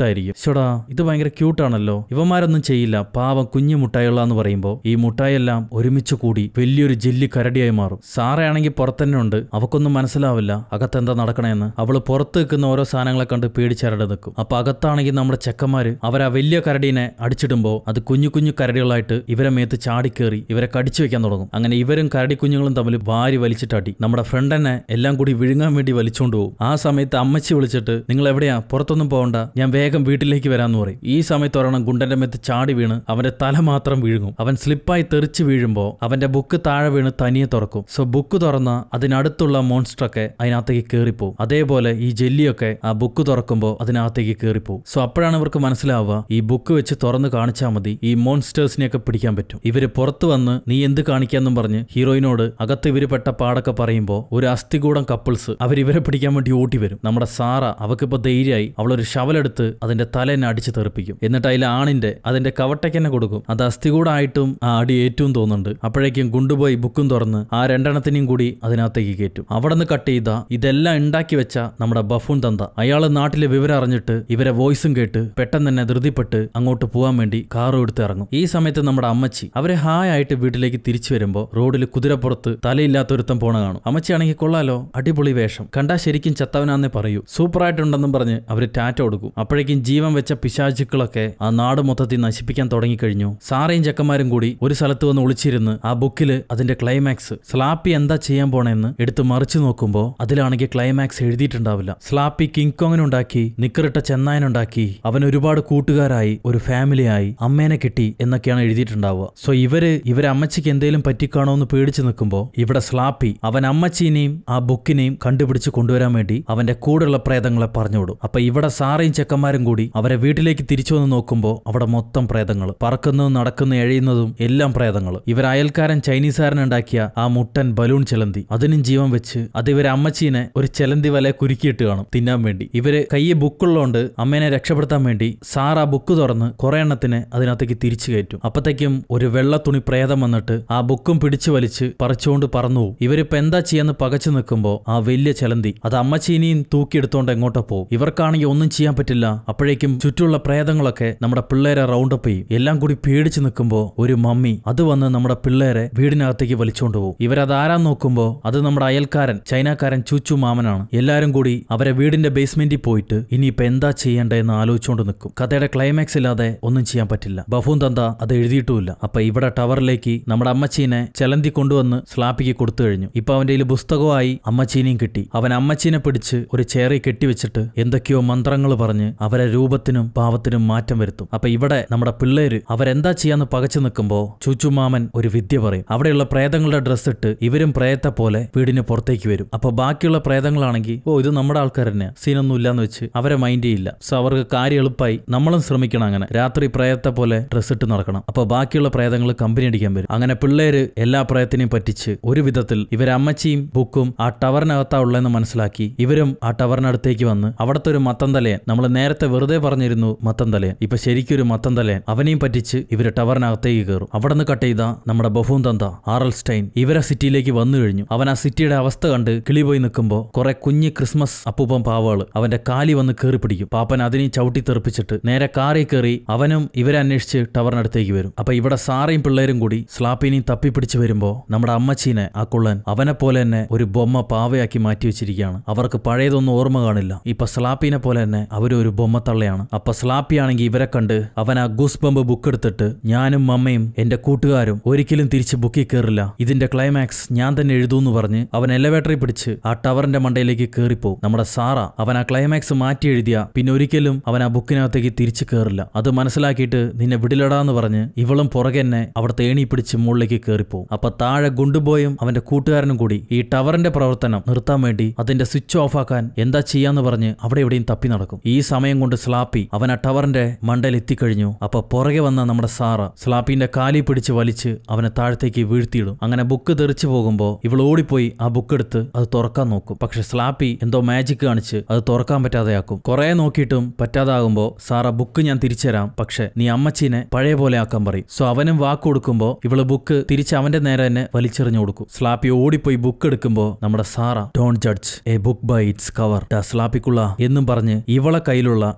ക്യൂട്ടായിരിക്കും. ചേടാ ഇത് ഭയങ്കര ക്യൂട്ടാണല്ലോ, ഇവന്മാരൊന്നും ചെയ്യില്ല, പാവം കുഞ്ഞു മുട്ടായുള്ള പറയുമ്പോ ഈ മുട്ടായെല്ലാം ഒരുമിച്ച് കൂടി വലിയൊരു ജെല്ലി കരടിയായി മാറും. സാറയാണെങ്കിൽ പുറത്തന്നെ ഉണ്ട്, അവക്കൊന്നും മനസ്സിലാവില്ല അകത്തെന്താ നടക്കണേന്ന്. അവള് പുറത്ത് നിൽക്കുന്ന ഓരോ സാധനങ്ങളെ കണ്ട് പേടിച്ചരട് നിൽക്കും. അപ്പൊ അകത്താണെങ്കിൽ നമ്മുടെ ചെക്കന്മാര് അവരാ വലിയ കരടീനെ അടിച്ചിടുമ്പോ അത് കുഞ്ഞു കുഞ്ഞു കരടികളായിട്ട് ഇവരെ മേത്ത് ചാടിക്കേറി ഇവരെ കടിച്ചു വെക്കാൻ തുടങ്ങും. അങ്ങനെ ഇവരും കരടി കുഞ്ഞുങ്ങളും തമ്മിൽ വാരി വലിച്ചിട്ടടി നമ്മുടെ ഫ്രണ്ടിനെ എല്ലാം കൂടി വിഴുങ്ങാൻ വേണ്ടി വലിച്ചോണ്ട് പോകും. ആ സമയത്ത് അമ്മച്ചി വിളിച്ചിട്ട് നിങ്ങൾ എവിടെയാ, പുറത്തൊന്നും പോകണ്ട, ഞാൻ വേഗം വീട്ടിലേക്ക് വരാന്ന് പറയും. ഈ സമയത്ത് ഒരെണ്ണം ഗുണ്ടന്റെ മേത്ത് ചാടി വീണ് അവന്റെ തല മാത്രം വീഴും. അവൻ സ്ലിപ്പായി തെറിച്ച് വീഴുമ്പോ അവന്റെ ബുക്ക് താഴെ വീണ് തനിയെ തുറക്കും. സോ ബുക്ക് തുറന്ന അതിനടുത്തുള്ള മോൺസ്റ്ററൊക്കെ അതിനകത്തേക്ക് കയറിപ്പോവും. അതേപോലെ ഈ ജെല്ലിയൊക്കെ ആ ബുക്ക് തുറക്കുമ്പോൾ അതിനകത്തേക്ക് കയറിപ്പോവും. സോ അപ്പോഴാണ് ഇവർക്ക് മനസ്സിലാവുക ഈ ബുക്ക് വെച്ച് തുറന്ന് കാണിച്ചാൽ മതി ഈ മോൺസ്റ്റേഴ്സിനെയൊക്കെ പിടിക്കാൻ പറ്റും. ഇവര് പുറത്ത് വന്ന് നീ എന്ത് കാണിക്കാന്നും പറഞ്ഞ് ഹീറോയിനോട് അകത്ത് ഇവര് പെട്ട പാടൊക്കെ പറയുമ്പോ ഒരു അസ്ഥികൂടം കപ്പിൾസ് അവരിവരെ പിടിക്കാൻ വേണ്ടി ഓട്ടി വരും. നമ്മുടെ സാറ അവക്കിപ്പോ ധൈര്യമായി അവളൊരു ഷവലെടുത്ത് അതിന്റെ തലേനെ അടിച്ച് തെറിപ്പിക്കും. എന്നിട്ട് അതിൽ ആണിന്റെ അതിന്റെ കവട്ടയ്ക്കെന്നെ കൊടുക്കും. അത് അസ്ഥികൂടായിട്ടും ആ അടി ഏറ്റവും തോന്നുന്നുണ്ട്. അപ്പോഴേക്കും കൊണ്ടുപോയി ബുക്കും തുറന്ന് ആ രണ്ടെണ്ണത്തിനെയും കൂടി അതിനകത്തേക്ക് കയറ്റും. അവിടെ നിന്ന് കട്ട് ചെയ്ത ഇതെല്ലാം ഉണ്ടാക്കി വെച്ച നമ്മുടെ ബഫൂൺ തന്ത അയാള് നാട്ടിലെ വിവരം അറിഞ്ഞിട്ട് ഇവരെ വോയിസും കേട്ട് പെട്ടെന്ന് തന്നെ ധൃതിപ്പെട്ട് അങ്ങോട്ട് പോകാൻ വേണ്ടി കാറും എടുത്ത് ഇറങ്ങും. ഈ സമയത്ത് നമ്മുടെ അമ്മച്ചി അവരെ ഹായ് ആയിട്ട് വീട്ടിലേക്ക് തിരിച്ചു വരുമ്പോ റോഡിൽ കുതിരപ്പുറത്ത് തലയില്ലാത്തൊരുത്തം പോണ കാണും. അമ്മച്ചിയാണെങ്കിൽ കൊള്ളാലോ, അടിപൊളി വേഷം, കണ്ടാ ശരിക്കും ചത്തവനാന്നേ പറയൂ, സൂപ്പറായിട്ടുണ്ടെന്നും പറഞ്ഞ് അവര് ടാറ്റ കൊടുക്കും. അപ്പോഴേക്കും ജീവൻ വെച്ച പിശാചുക്കളൊക്കെ ആ നാട് മൊത്തത്തിൽ നശിപ്പിക്കാൻ തുടങ്ങിക്കഴിഞ്ഞു. സാറയും ചെക്കന്മാരും കൂടി ഒരു സ്ഥലത്ത് വന്ന് ഒളിച്ചിരുന്ന് ആ ബുക്കില് അതിന്റെ ക്ലൈമാക്സ് സ്ലാപ്പി എന്താ ചെയ്യാൻ പോണെന്ന് എടുത്ത് മറിച്ചു നോക്കുമ്പോ അതിലാണെങ്കിൽ ക്ലൈമാക്സ് എഴുതിയിട്ടുണ്ടാവില്ല. സ്ലാപ്പി കിങ് കോങ്ങിനുണ്ടാക്കി, നിക്കറിട്ട ചെന്നായനുണ്ടാക്കി, അവൻ ഒരുപാട് കൂട്ടുകാരായി, ഒരു ഫാമിലിയായി, അമ്മേനെ കിട്ടി എന്നൊക്കെയാണ് എഴുതിയിട്ടുണ്ടാവുക. സോ ഇവരെ അമ്മച്ചിക്ക് എന്തേലും പറ്റിക്കാണോ എന്ന് പേടിച്ചു നിൽക്കുമ്പോ ഇവിടെ സ്ലാപ്പി അവൻ അമ്മച്ചീനെയും ആ ബുക്കിനെയും കണ്ടുപിടിച്ച് കൊണ്ടുവരാൻ വേണ്ടി അവന്റെ കൂടെയുള്ള പ്രേതങ്ങളെ പറഞ്ഞുവിടും. അപ്പൊ ഇവിടെ സാറയും ചെക്കന്മാരും കൂടി അവരെ വീട്ടിലേക്ക് തിരിച്ചു വന്ന് നോക്കുമ്പോ അവിടെ മൊത്തം പ്രേതങ്ങൾ, പറക്കുന്നതും നടക്കുന്ന എഴയുന്നതും എല്ലാം പ്രേതങ്ങൾ. ഇവർ അയൽക്കാരൻ ചൈനീസുകാരനുണ്ടാക്കിയ ആ മുട്ടൻ ബലൂൺ ചെലന്തി അതിനും ജീവൻ വെച്ച് അത് ഇവരെ അമ്മച്ചീനെ ഒരു ചെലന്തി വല കുരുക്കിയിട്ട് കാണും തിന്നാൻ വേണ്ടി. ഇവര് കയ്യെ ബുക്കുള്ളതുകൊണ്ട് അമ്മേനെ രക്ഷപ്പെടുത്താൻ വേണ്ടി സാർ ആ ബുക്ക് തുറന്ന് കുറെ എണ്ണത്തിനെ അതിനകത്തേക്ക് തിരിച്ചു കയറ്റും. അപ്പത്തേക്കും ഒരു വെള്ള തുണി പ്രേതം വന്നിട്ട് ആ ബുക്കും പിടിച്ചു വലിച്ച് പറിച്ചുകൊണ്ട് പറന്നു പോകും. ഇവരിപ്പോ എന്താ ചെയ്യാന്ന് പകച്ചു നിൽക്കുമ്പോ ആ വലിയ ചെലന്തി അത് അമ്മച്ചീനെയും തൂക്കിയെടുത്തോണ്ട് എങ്ങോട്ടോ പോകും. ഇവർക്കാണെങ്കിൽ ഒന്നും ചെയ്യാൻ പറ്റില്ല. അപ്പോഴേക്കും ചുറ്റുമുള്ള പ്രേതങ്ങളൊക്കെ നമ്മുടെ പിള്ളേരെ റൗണ്ടപ്പ് ചെയ്യും. എല്ലാം കൂടി പേടിച്ചു നിൽക്കുമ്പോ ഒരു മമ്മി അത് വന്ന് നമ്മുടെ പിള്ളേരെ വീടിനകത്തേക്ക് വലിച്ചോണ്ട് പോകും. ഇവരതാരാൻ നോക്കുമ്പോ അത് നമ്മുടെ അയൽക്കാരൻ ചൈനക്കാരൻ ചൂച്ചു മാമനാണ്. എല്ലാരും കൂടി അവരെ വീടിന്റെ ബേസ്മെന്റിൽ പോയിട്ട് ഇനിയിപ്പോ എന്താ ചെയ്യേണ്ടതെന്ന് ആലോചിച്ചുകൊണ്ട് നിൽക്കും. കഥയുടെ ക്ലൈമാക്സ് ഇല്ലാതെ ഒന്നും ചെയ്യാൻ പറ്റില്ല. ബഫൂൺ തന്ത അത് എഴുതിയിട്ടുമില്ല. അപ്പൊ ഇവിടെ ടവറിലേക്ക് നമ്മുടെ അമ്മച്ചീനെ ചെലന്തി കൊണ്ടുവന്ന് സ്ലാപ്പിക്ക് കൊടുത്തു കഴിഞ്ഞു. ഇപ്പൊ അവന്റെ കയ്യിൽ പുസ്തകമായി അമ്മച്ചീനെയും കിട്ടി. അവൻ അമ്മച്ചീനെ പിടിച്ച് ഒരു ചേറിൽ കെട്ടിവെച്ചിട്ട് എന്തൊക്കെയോ മന്ത്രങ്ങൾ പറഞ്ഞ് അവരെ രൂപത്തിനും പാവത്തിനും മാറ്റം വരുത്തും. അപ്പൊ ഇവിടെ നമ്മുടെ പിള്ളേര് അവരെന്താ ചെയ്യാന്ന് പകച്ചു നിൽക്കുമ്പോ ചൂച്ചുമാമൻ ഒരു വിദ്യ പറയും. അവിടെയുള്ള പ്രേതങ്ങളുടെ ഡ്രസ് ഇട്ട് ഇവരും പ്രേതത്തെ പോലെ വീടിന് പുറത്തേക്ക് വരും. അപ്പൊ ബാക്കിയുള്ള പ്രേതങ്ങളാണെങ്കിൽ ഇത് നമ്മുടെ ആൾക്കാർ തന്നെ, സീനൊന്നും ഇല്ലാന്ന് വെച്ച് അവരെ മൈൻഡ് ചെയ്യില്ല. സോ അവർക്ക് കാര്യം എളുപ്പമായി. നമ്മളും ശ്രമിക്കണം അങ്ങനെ രാത്രി പ്രേതത്തെ പോലെ ഡ്രസ് ഇട്ട് നടക്കണം. അപ്പൊ ബാക്കിയുള്ള പ്രേതങ്ങൾ കമ്പനി അടിക്കാൻ വരും. അങ്ങനെ പിള്ളേര് എല്ലാ പ്രേതത്തിനെയും പറ്റിച്ച് ഒരു വിധത്തിൽ ഇവരമ്മച്ചിയും ബുക്കും ആ ടവറിനകത്താ ഉള്ളതെന്ന് മനസ്സിലാക്കി ഇവരും ആ ടവറിനടുത്തേക്ക് വന്ന് അവിടുത്തെ ഒരു മത്തൻ തലയൻ, നമ്മൾ നേരത്തെ വെറുതെ പറഞ്ഞിരുന്നു മത്തൻ തലയൻ, ഇപ്പൊ ശരിക്കൊരു മത്തൻ തലയൻ, അവനെയും പറ്റിച്ച് ഇവര് ടവറിനകത്തേക്ക് കയറും. അവിടെ നിന്ന് കട്ട് ചെയ്ത നമ്മുടെ ബഫൂൺ തന്ത ആറൽ സ്റ്റൈൻ ഇവരെ സിറ്റിയിലേക്ക് വന്നു കഴിഞ്ഞു. അവൻ ആ സിറ്റിയുടെ അവസ്ഥ കണ്ട് കിളി പോയി നിൽക്കുമ്പോ കുറെ കുഞ്ഞ് ക്രിസ്മസ് അപ്പൂപ്പൻ പാവകള് അവന്റെ കാലി വന്ന് കയറി പിടിക്കും. പാപ്പൻ അതിനെയും ചവിട്ടി തെറിപ്പിച്ചിട്ട് നേരെ കാറിൽ കയറി അവനും ഇവരെ അന്വേഷിച്ച് ടവറിനടുത്തേക്ക് വരും. അപ്പൊ ഇവിടെ സാറയും പിള്ളേരും കൂടി സ്ലാപ്പിനെയും തപ്പിപ്പിടിച്ച് വരുമ്പോ നമ്മുടെ അമ്മച്ചീനെ ആ കുള്ളൻ അവനെ പോലെ തന്നെ ഒരു ബൊമ്മ പാവയാക്കി മാറ്റി വെച്ചിരിക്കുകയാണ്. അവർക്ക് പഴയതൊന്നും ഓർമ്മ കാണില്ല. ഇപ്പൊ സ്ലാപ്പിനെ പോലെ തന്നെ അവരൊരു ബൊമ്മത്തള്ളയാണ്. അപ്പൊ സ്ലാപ്പിയാണെങ്കിൽ ഇവരെ കണ്ട് അവൻ ആ ഗൂസ്ബംപ് ബുക്ക് എടുത്തിട്ട് ഞാനും മമ്മയും എന്റെ കൂട്ടുകാരും ഒരിക്കലും തിരിച്ച് ബുക്കിൽ കയറില്ല, ഇതിന്റെ ക്ലൈമാക്സ് ഞാൻ തന്നെ എഴുതൂന്ന് പറഞ്ഞ് അവൻ എലവേറ്ററിൽ പിടിച്ച് ആ ടവറിന്റെ മണ്ടയിലേക്ക് കയറിപ്പോവും. നമ്മുടെ സാറ അവൻ ആ ക്ലൈമാക്സ് മാറ്റി എഴുതിയ പിന്നെ ഒരിക്കലും അവൻ ആ ബുക്കിനകത്തേക്ക് തിരിച്ചു കയറില്ല. അത് മനസ്സിലാക്കിയിട്ട് നിന്നെ വിടിലടാന്ന് പറഞ്ഞ് ഇവളും പുറകെ തന്നെ അവിടുത്തെ ഏണി പിടിച്ച് മുകളിലേക്ക് കയറിപ്പോവും. അപ്പൊ താഴെ ഗുണ്ടുബോയും അവന്റെ കൂട്ടുകാരനും കൂടി ഈ ടവറിന്റെ പ്രവർത്തനം നിർത്താൻ വേണ്ടി അതിന്റെ സ്വിച്ച് ഓഫ് ആക്കാൻ എന്താ ചെയ്യാന്ന് പറഞ്ഞ് അവിടെ എവിടെയും തപ്പി നടക്കും. ഈ സമയം കൊണ്ട് സ്ലാപ്പി അവൻ ആ ടവറിന്റെ മണ്ടയിൽ എത്തിക്കഴിഞ്ഞു. അപ്പൊ പുറകെ വന്ന നമ്മുടെ സാറ സ്ലാപ്പിന്റെ കാലി പിടിച്ച് വലിച്ച് അവനെ താഴത്തേക്ക് വീഴ്ത്തിയിടും. അങ്ങനെ ബുക്ക് തെറിച്ചു പോകുമ്പോ ഇവൾ ഓടിപ്പോയി ആ ബുക്ക് എടുത്ത് അത് തുറക്കാൻ നോക്കും. പക്ഷെ സ്ലാപ്പി എന്തോ മാജിക് കാണിച്ച് അത് തുറക്കാൻ പറ്റാതെയാക്കും. കുറെ നോക്കിയിട്ടും പറ്റാതാകുമ്പോ സാറ ബുക്ക് ഞാൻ തിരിച്ചുതരാം, പക്ഷെ നീ അമ്മച്ചീനെ പഴയ പോലെ ആക്കാൻ പറയും. സോ അവനും വാക്ക് കൊടുക്കുമ്പോ ഇവള് ബുക്ക് തിരിച്ച് അവന്റെ നേരെ തന്നെ വലിച്ചെറിഞ്ഞു കൊടുക്കും. സ്ലാപ്പി ഓടിപ്പോയി ബുക്ക് എടുക്കുമ്പോ നമ്മുടെ Sara don't judge a book by its cover സ്ലാപ്പിക്കുള്ള എന്നും പറഞ്ഞ് ഇവളെ കയ്യിലുള്ള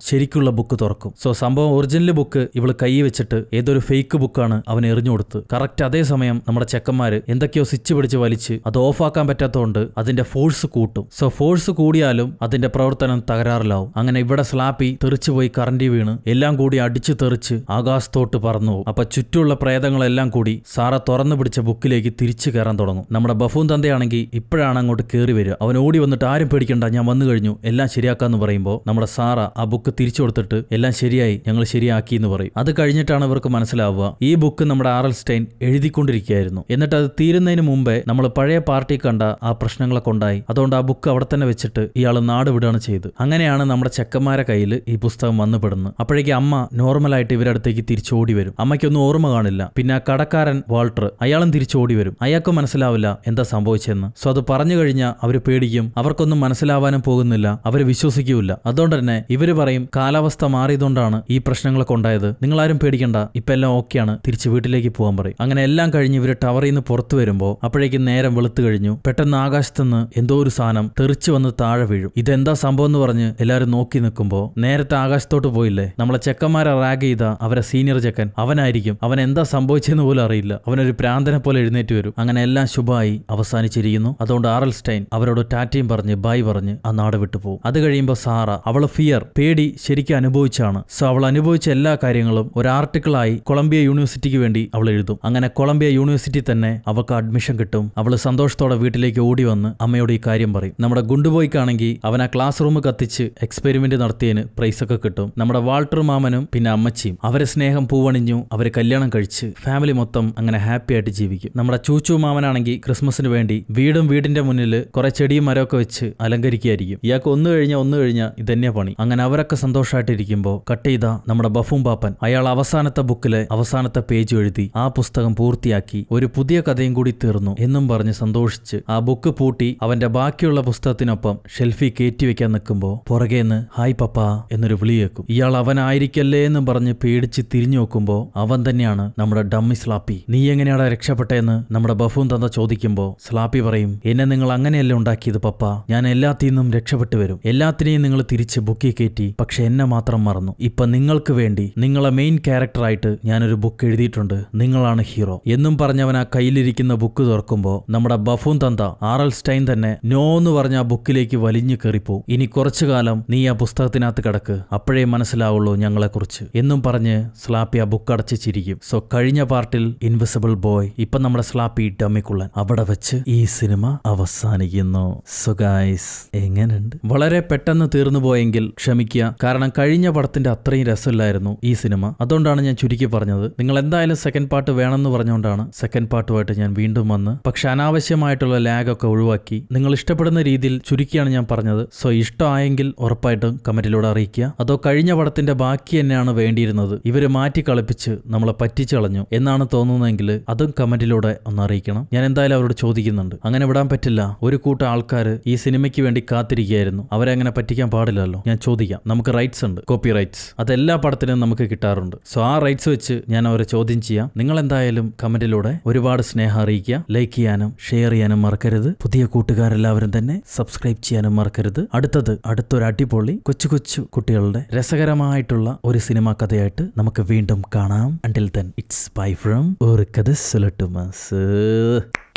ശരിക്കുള്ള ബുക്ക് തുറക്കും. സോ സംഭവം ഒറിജിനൽ ബുക്ക് ഇവള് കൈ വെച്ചിട്ട് ഏതൊരു ഫേക്ക് ബുക്കാണ് അവൻ എറിഞ്ഞു കൊടുത്ത്. കറക്റ്റ് അതേ സമയം നമ്മുടെ ചെക്കന്മാര് എന്തൊക്കെയോ സ്വിച്ച് പിടിച്ച് വലിച്ച് അത് ഓഫാക്കാൻ പറ്റാത്തതുകൊണ്ട് അതിന്റെ ഫോഴ്സ് കൂട്ടും. സോ ഫോഴ്സ് കൂടിയാലും അതിന്റെ പ്രവർത്തനം തകരാറിലാവും. അങ്ങനെ ഇവിടെ സ്ലാപ്പി തെറിച്ചുപോയി കറണ്ടി വീണ് എല്ലാം കൂടി അടിച്ചു തെറിച്ച് ആകാശത്തോട്ട് പറന്നു പോകും. അപ്പൊ ചുറ്റുമുള്ള പ്രേതങ്ങളെല്ലാം കൂടി സാറ തുറന്നു പിടിച്ച ബുക്കിലേക്ക് തിരിച്ചു കയറാൻ തുടങ്ങും. നമ്മുടെ ബഫൂൺ തന്തയാണെങ്കിൽ ഇപ്പോഴാണ് അങ്ങോട്ട് കയറി വരിക. അവൻ ഓടി വന്നിട്ട് ആരും പേടിക്കണ്ട, ഞാൻ വന്നു കഴിഞ്ഞു, എല്ലാം ശരിയാക്കാന്ന് പറയുമ്പോൾ നമ്മുടെ സാറ ആ ബുക്ക് തിരിച്ചു കൊടുത്തിട്ട് എല്ലാം ശരിയായി, ഞങ്ങൾ ശരിയാക്കി എന്ന് പറയും. അത് കഴിഞ്ഞിട്ടാണ് ഇവർക്ക് മനസ്സിലാവുക ഈ ബുക്ക് നമ്മുടെ ആർ.എൽ. സ്റ്റൈൻ എഴുതിക്കൊണ്ടിരിക്കുകയായിരുന്നു. എന്നിട്ട് അത് തീരുന്നതിന് മുമ്പേ നമ്മൾ പഴയ പാർട്ടി കണ്ട ആ പ്രശ്നങ്ങളൊക്കെ ഉണ്ടായി. അതുകൊണ്ട് ആ ബുക്ക് അവിടെ തന്നെ വെച്ചിട്ട് ഇയാൾ നാട് വിടുകയാണ് ചെയ്ത്. അങ്ങനെയാണ് നമ്മുടെ ചെക്കന്മാരെ കയ്യിൽ ഈ പുസ്തകം വന്നുപെടുന്നത്. അപ്പോഴേക്കും അമ്മ നോർമലായിട്ട് ഇവരുടെ അടുത്തേക്ക് തിരിച്ചോടി വരും. അമ്മയ്ക്കൊന്നും ഓർമ്മ കാണില്ല. പിന്നെ ആ കടക്കാരൻ വാൾട്ടർ അയാളും തിരിച്ചോടി വരും. അയാൾക്ക് മനസ്സിലാവില്ല എന്താ സംഭവിച്ചെന്ന്. സോ അത് പറഞ്ഞു കഴിഞ്ഞാൽ അവർ പേടിക്കും. അവർക്കൊന്നും മനസ്സിലാവാനും പോകുന്നില്ല, അവർ വിശ്വസിക്കൂല. അതുകൊണ്ട് തന്നെ ഇവര് പറയും കാലാവസ്ഥ മാറിയതുകൊണ്ടാണ് ഈ പ്രശ്നങ്ങളൊക്കെ ഉണ്ടായത്, നിങ്ങളാരും പേടിക്കണ്ട, ഇപ്പൊ എല്ലാം ഓക്കെയാണ്, തിരിച്ച് വീട്ടിലേക്ക് പോകാൻ പറയും. അങ്ങനെ എല്ലാം കഴിഞ്ഞ് ഇവര് ടവറിൽ നിന്ന് പുറത്തു വരുമ്പോൾ അപ്പോഴേക്കും നേരം വെളുത്തു കഴിഞ്ഞു. പെട്ടെന്ന് ആകാശത്തുനിന്ന് എന്തോ ഒരു സാധനം തെറിച്ചു വന്ന് താഴെ വീഴും. ഇതെന്താ സംഭവം എന്ന് പറഞ്ഞ് എല്ലാവരും നോക്കി നിൽക്കുമ്പോൾ നേരത്തെ ആകാശത്തോട്ട് പോയില്ലേ നമ്മളെ ചെക്കന്മാരെ റാഗ് ചെയ്ത അവരെ സീനിയർ ചെക്കൻ, അവനായിരിക്കും. അവൻ എന്താ സംഭവിച്ചെന്ന് പോലും അറിയില്ല. അവനൊരു പ്രാന്തനെ പോലെ എഴുന്നേറ്റ് വരും. അങ്ങനെ എല്ലാം ശുഭമായി അവസാനിച്ചിരിക്കുന്നു. അതുകൊണ്ട് ആർ.എൽ. സ്റ്റൈൻ അവരോട് ടാറ്റയും പറഞ്ഞ് ബൈ പറഞ്ഞ് ആ നാട് വിട്ടുപോകും. അത് കഴിയുമ്പോൾ സാറ അവള് പേടി ശരിക്കും അനുഭവിച്ചാണ്. സോ അവൾ അനുഭവിച്ച എല്ലാ കാര്യങ്ങളും ഒരു ആർട്ടിക്കിളായി കൊളംബിയ യൂണിവേഴ്സിറ്റിക്ക് വേണ്ടി അവൾ എഴുതും. അങ്ങനെ കൊളംബിയ യൂണിവേഴ്സിറ്റി തന്നെ അവൾക്ക് അഡ്മിഷൻ കിട്ടും. അവള് സന്തോഷത്തോടെ വീട്ടിലേക്ക് ഓടി വന്ന് അമ്മയോട് ഈ കാര്യം പറയും. നമ്മുടെ ഗുണ്ടുബോയ്ക്കാണെങ്കിൽ അവൻ ആ ക്ലാസ് റൂം കത്തിച്ച് എക്സ്പെരിമെന്റ് നടത്തിയതിന് പ്രൈസ് ഒക്കെ കിട്ടും. നമ്മുടെ വാൾട്ടർ മാമനും പിന്നെ അമ്മച്ചിയും അവരെ സ്നേഹം പൂവണിഞ്ഞു. അവര് കല്യാണം കഴിച്ച് ഫാമിലി മൊത്തം അങ്ങനെ ഹാപ്പി ആയിട്ട് ജീവിക്കും. നമ്മുടെ ചൂച്ചു മാമനാണെങ്കിൽ ക്രിസ്മസിന് വേണ്ടി വീടിന്റെ മുന്നിൽ കുറെ ചെടിയും മരമൊക്കെ വെച്ച് അലങ്കരിക്കുകയായിരിക്കും. ഇയാൾക്ക് ഒന്ന് കഴിഞ്ഞാൽ ഇതന്നെയാ പണി. അങ്ങനെ അവരൊക്കെ സന്തോഷമായിട്ടിരിക്കുമ്പോൾ കട്ട് ചെയ്ത നമ്മുടെ ബഫൂൺ പാപ്പൻ അയാൾ അവസാനത്തെ ബുക്കിലെ അവസാനത്തെ പേജ് എഴുതി ആ പുസ്തകം പൂർത്തിയാക്കി. ഒരു പുതിയ കഥയും കൂടി തീർന്നു എന്നും പറഞ്ഞ് സന്തോഷിച്ച് ആ ബുക്ക് പൂട്ടി അവന്റെ ബാക്കിയുള്ള പുസ്തകത്തിനൊപ്പം ഷെൽഫിൽ കയറ്റി വെക്കാൻ നിൽക്കുമ്പോൾ പുറകേന്ന് ഹായ് പപ്പ എന്നൊരു വിളി കേൾക്കും. ഇയാൾ അവനായിരിക്കല്ലേ എന്നും പറഞ്ഞ് പേടിച്ച് തിരിഞ്ഞു നോക്കുമ്പോൾ അവൻ തന്നെയാണ് നമ്മുടെ ഡമ്മി സ്ലാപ്പി. നീ എങ്ങനെയാണ് രക്ഷപ്പെട്ടതെന്ന് നമ്മുടെ ബഫൂൺ തന്ത ചോദിക്കുമ്പോൾ സ്ലാപ്പി പറയും, എന്നെ നിങ്ങൾ അങ്ങനെയല്ലേ ഉണ്ടാക്കിയത് പപ്പ, ഞാൻ എല്ലാത്തിൽ നിന്നും രക്ഷപ്പെട്ടു വരും. എല്ലാത്തിനെയും നിങ്ങൾ തിരിച്ച് ബുക്കിൽ കയറ്റി, പക്ഷെ എന്നെ മാത്രം മറന്നു. ഇപ്പൊ നിങ്ങൾക്ക് വേണ്ടി നിങ്ങളെ മെയിൻ ക്യാരക്ടറായിട്ട് ഞാനൊരു ബുക്ക് എഴുതിയിട്ടുണ്ട്, നിങ്ങളാണ് ഹീറോ എന്നും പറഞ്ഞവൻ ആ കയ്യിലിരിക്കുന്ന ബുക്ക് തുറക്കുമ്പോൾ നമ്മുടെ ബഫൂൺ തന്ത ആർ.എൽ. സ്റ്റൈൻ തന്നെ നോ എന്ന് പറഞ്ഞ ആ ബുക്കിലേക്ക് വലിഞ്ഞു കയറിപ്പോവും. ഇനി കുറച്ചു കാലം നീ ആ പുസ്തകത്തിനകത്ത് കിടക്ക്, അപ്പോഴേ മനസ്സിലാവുള്ളൂ ഞങ്ങളെക്കുറിച്ച് എന്നും പറഞ്ഞ് സ്ലാപ്പി ആ ബുക്ക് അടച്ച് ചിരിക്കും. സോ കഴിഞ്ഞ പാർട്ടിൽ ഇൻവിസിബിൾ ബോയ്, ഇപ്പൊ നമ്മുടെ സ്ലാപ്പി ഡമ്മിക്കുള്ളൻ. അവിടെ വെച്ച് ഈ സിനിമ അവസാനിക്കുന്നു. സോ ഗൈസ് എങ്ങനെയുണ്ട്? വളരെ പെട്ടെന്ന് തീർന്നു പോയെങ്കിൽ ക്ഷമിക്കുക, കാരണം കഴിഞ്ഞ പടത്തിന്റെ അത്രയും രസമില്ലായിരുന്നു ഈ സിനിമ. അതുകൊണ്ടാണ് ഞാൻ ചുരുക്കി പറഞ്ഞത്. നിങ്ങൾ എന്തായാലും സെക്കൻഡ് പാർട്ട് വേണമെന്ന് പറഞ്ഞുകൊണ്ടാണ് സെക്കൻഡ് പാർട്ടുമായിട്ട് ഞാൻ വീണ്ടും വന്ന്. പക്ഷെ അനാവശ്യമായിട്ടുള്ള ലാഗൊക്കെ ഒഴിവാക്കി നിങ്ങൾ ഇഷ്ടപ്പെടുന്ന രീതിയിൽ ചുരുക്കിയാണ് ഞാൻ പറഞ്ഞത്. സോ ഇഷ്ടമായെങ്കിൽ ഉറപ്പായിട്ടും കമന്റിലൂടെ അറിയിക്കുക. അതോ കഴിഞ്ഞ പടത്തിന്റെ ബാക്കി തന്നെയാണ് വേണ്ടിയിരുന്നത്, ഇവര് മാറ്റി കളിപ്പിച്ച് നമ്മളെ പറ്റിച്ചു കളഞ്ഞു എന്നാണ് തോന്നുന്നതെങ്കിൽ അതും കമന്റിലൂടെ ഒന്ന് അറിയിക്കണം. ഞാൻ എന്തായാലും അവരോട് ചോദിക്കുന്നുണ്ട്. അങ്ങനെ വിടാൻ പറ്റില്ല. ഒരു കൂട്ടം ആൾക്കാർ ഈ സിനിമയ്ക്ക് വേണ്ടി കാത്തിരിക്കുകയായിരുന്നു. അവരെ അങ്ങനെ പറ്റിക്കാൻ പാടില്ലല്ലോ. ഞാൻ ചോദിക്കാം, നമുക്ക് റൈറ്റ്സ് ഉണ്ട്, കോപ്പി റൈറ്റ്സ്. അതെല്ലാ പടത്തിനും നമുക്ക് കിട്ടാറുണ്ട്. സോ ആ റൈറ്റ്സ് വെച്ച് ഞാൻ അവരെ ചോദ്യം ചെയ്യാം. നിങ്ങൾ എന്തായാലും കമന്റിലൂടെ ഒരുപാട് സ്നേഹം അറിയിക്കുക. ലൈക്ക് ചെയ്യാനും ഷെയർ ചെയ്യാനും മറക്കരുത്. പുതിയ കൂട്ടുകാരെല്ലാവരും തന്നെ സബ്സ്ക്രൈബ് ചെയ്യാനും മറക്കരുത്. അടുത്തൊരു അടിപൊളി കൊച്ചു കുട്ടികളുടെ രസകരമായിട്ടുള്ള ഒരു സിനിമാ കഥയായിട്ട് നമുക്ക് വീണ്ടും കാണാം. Until then, it's bye from ഒരു കഥ Sollattuma.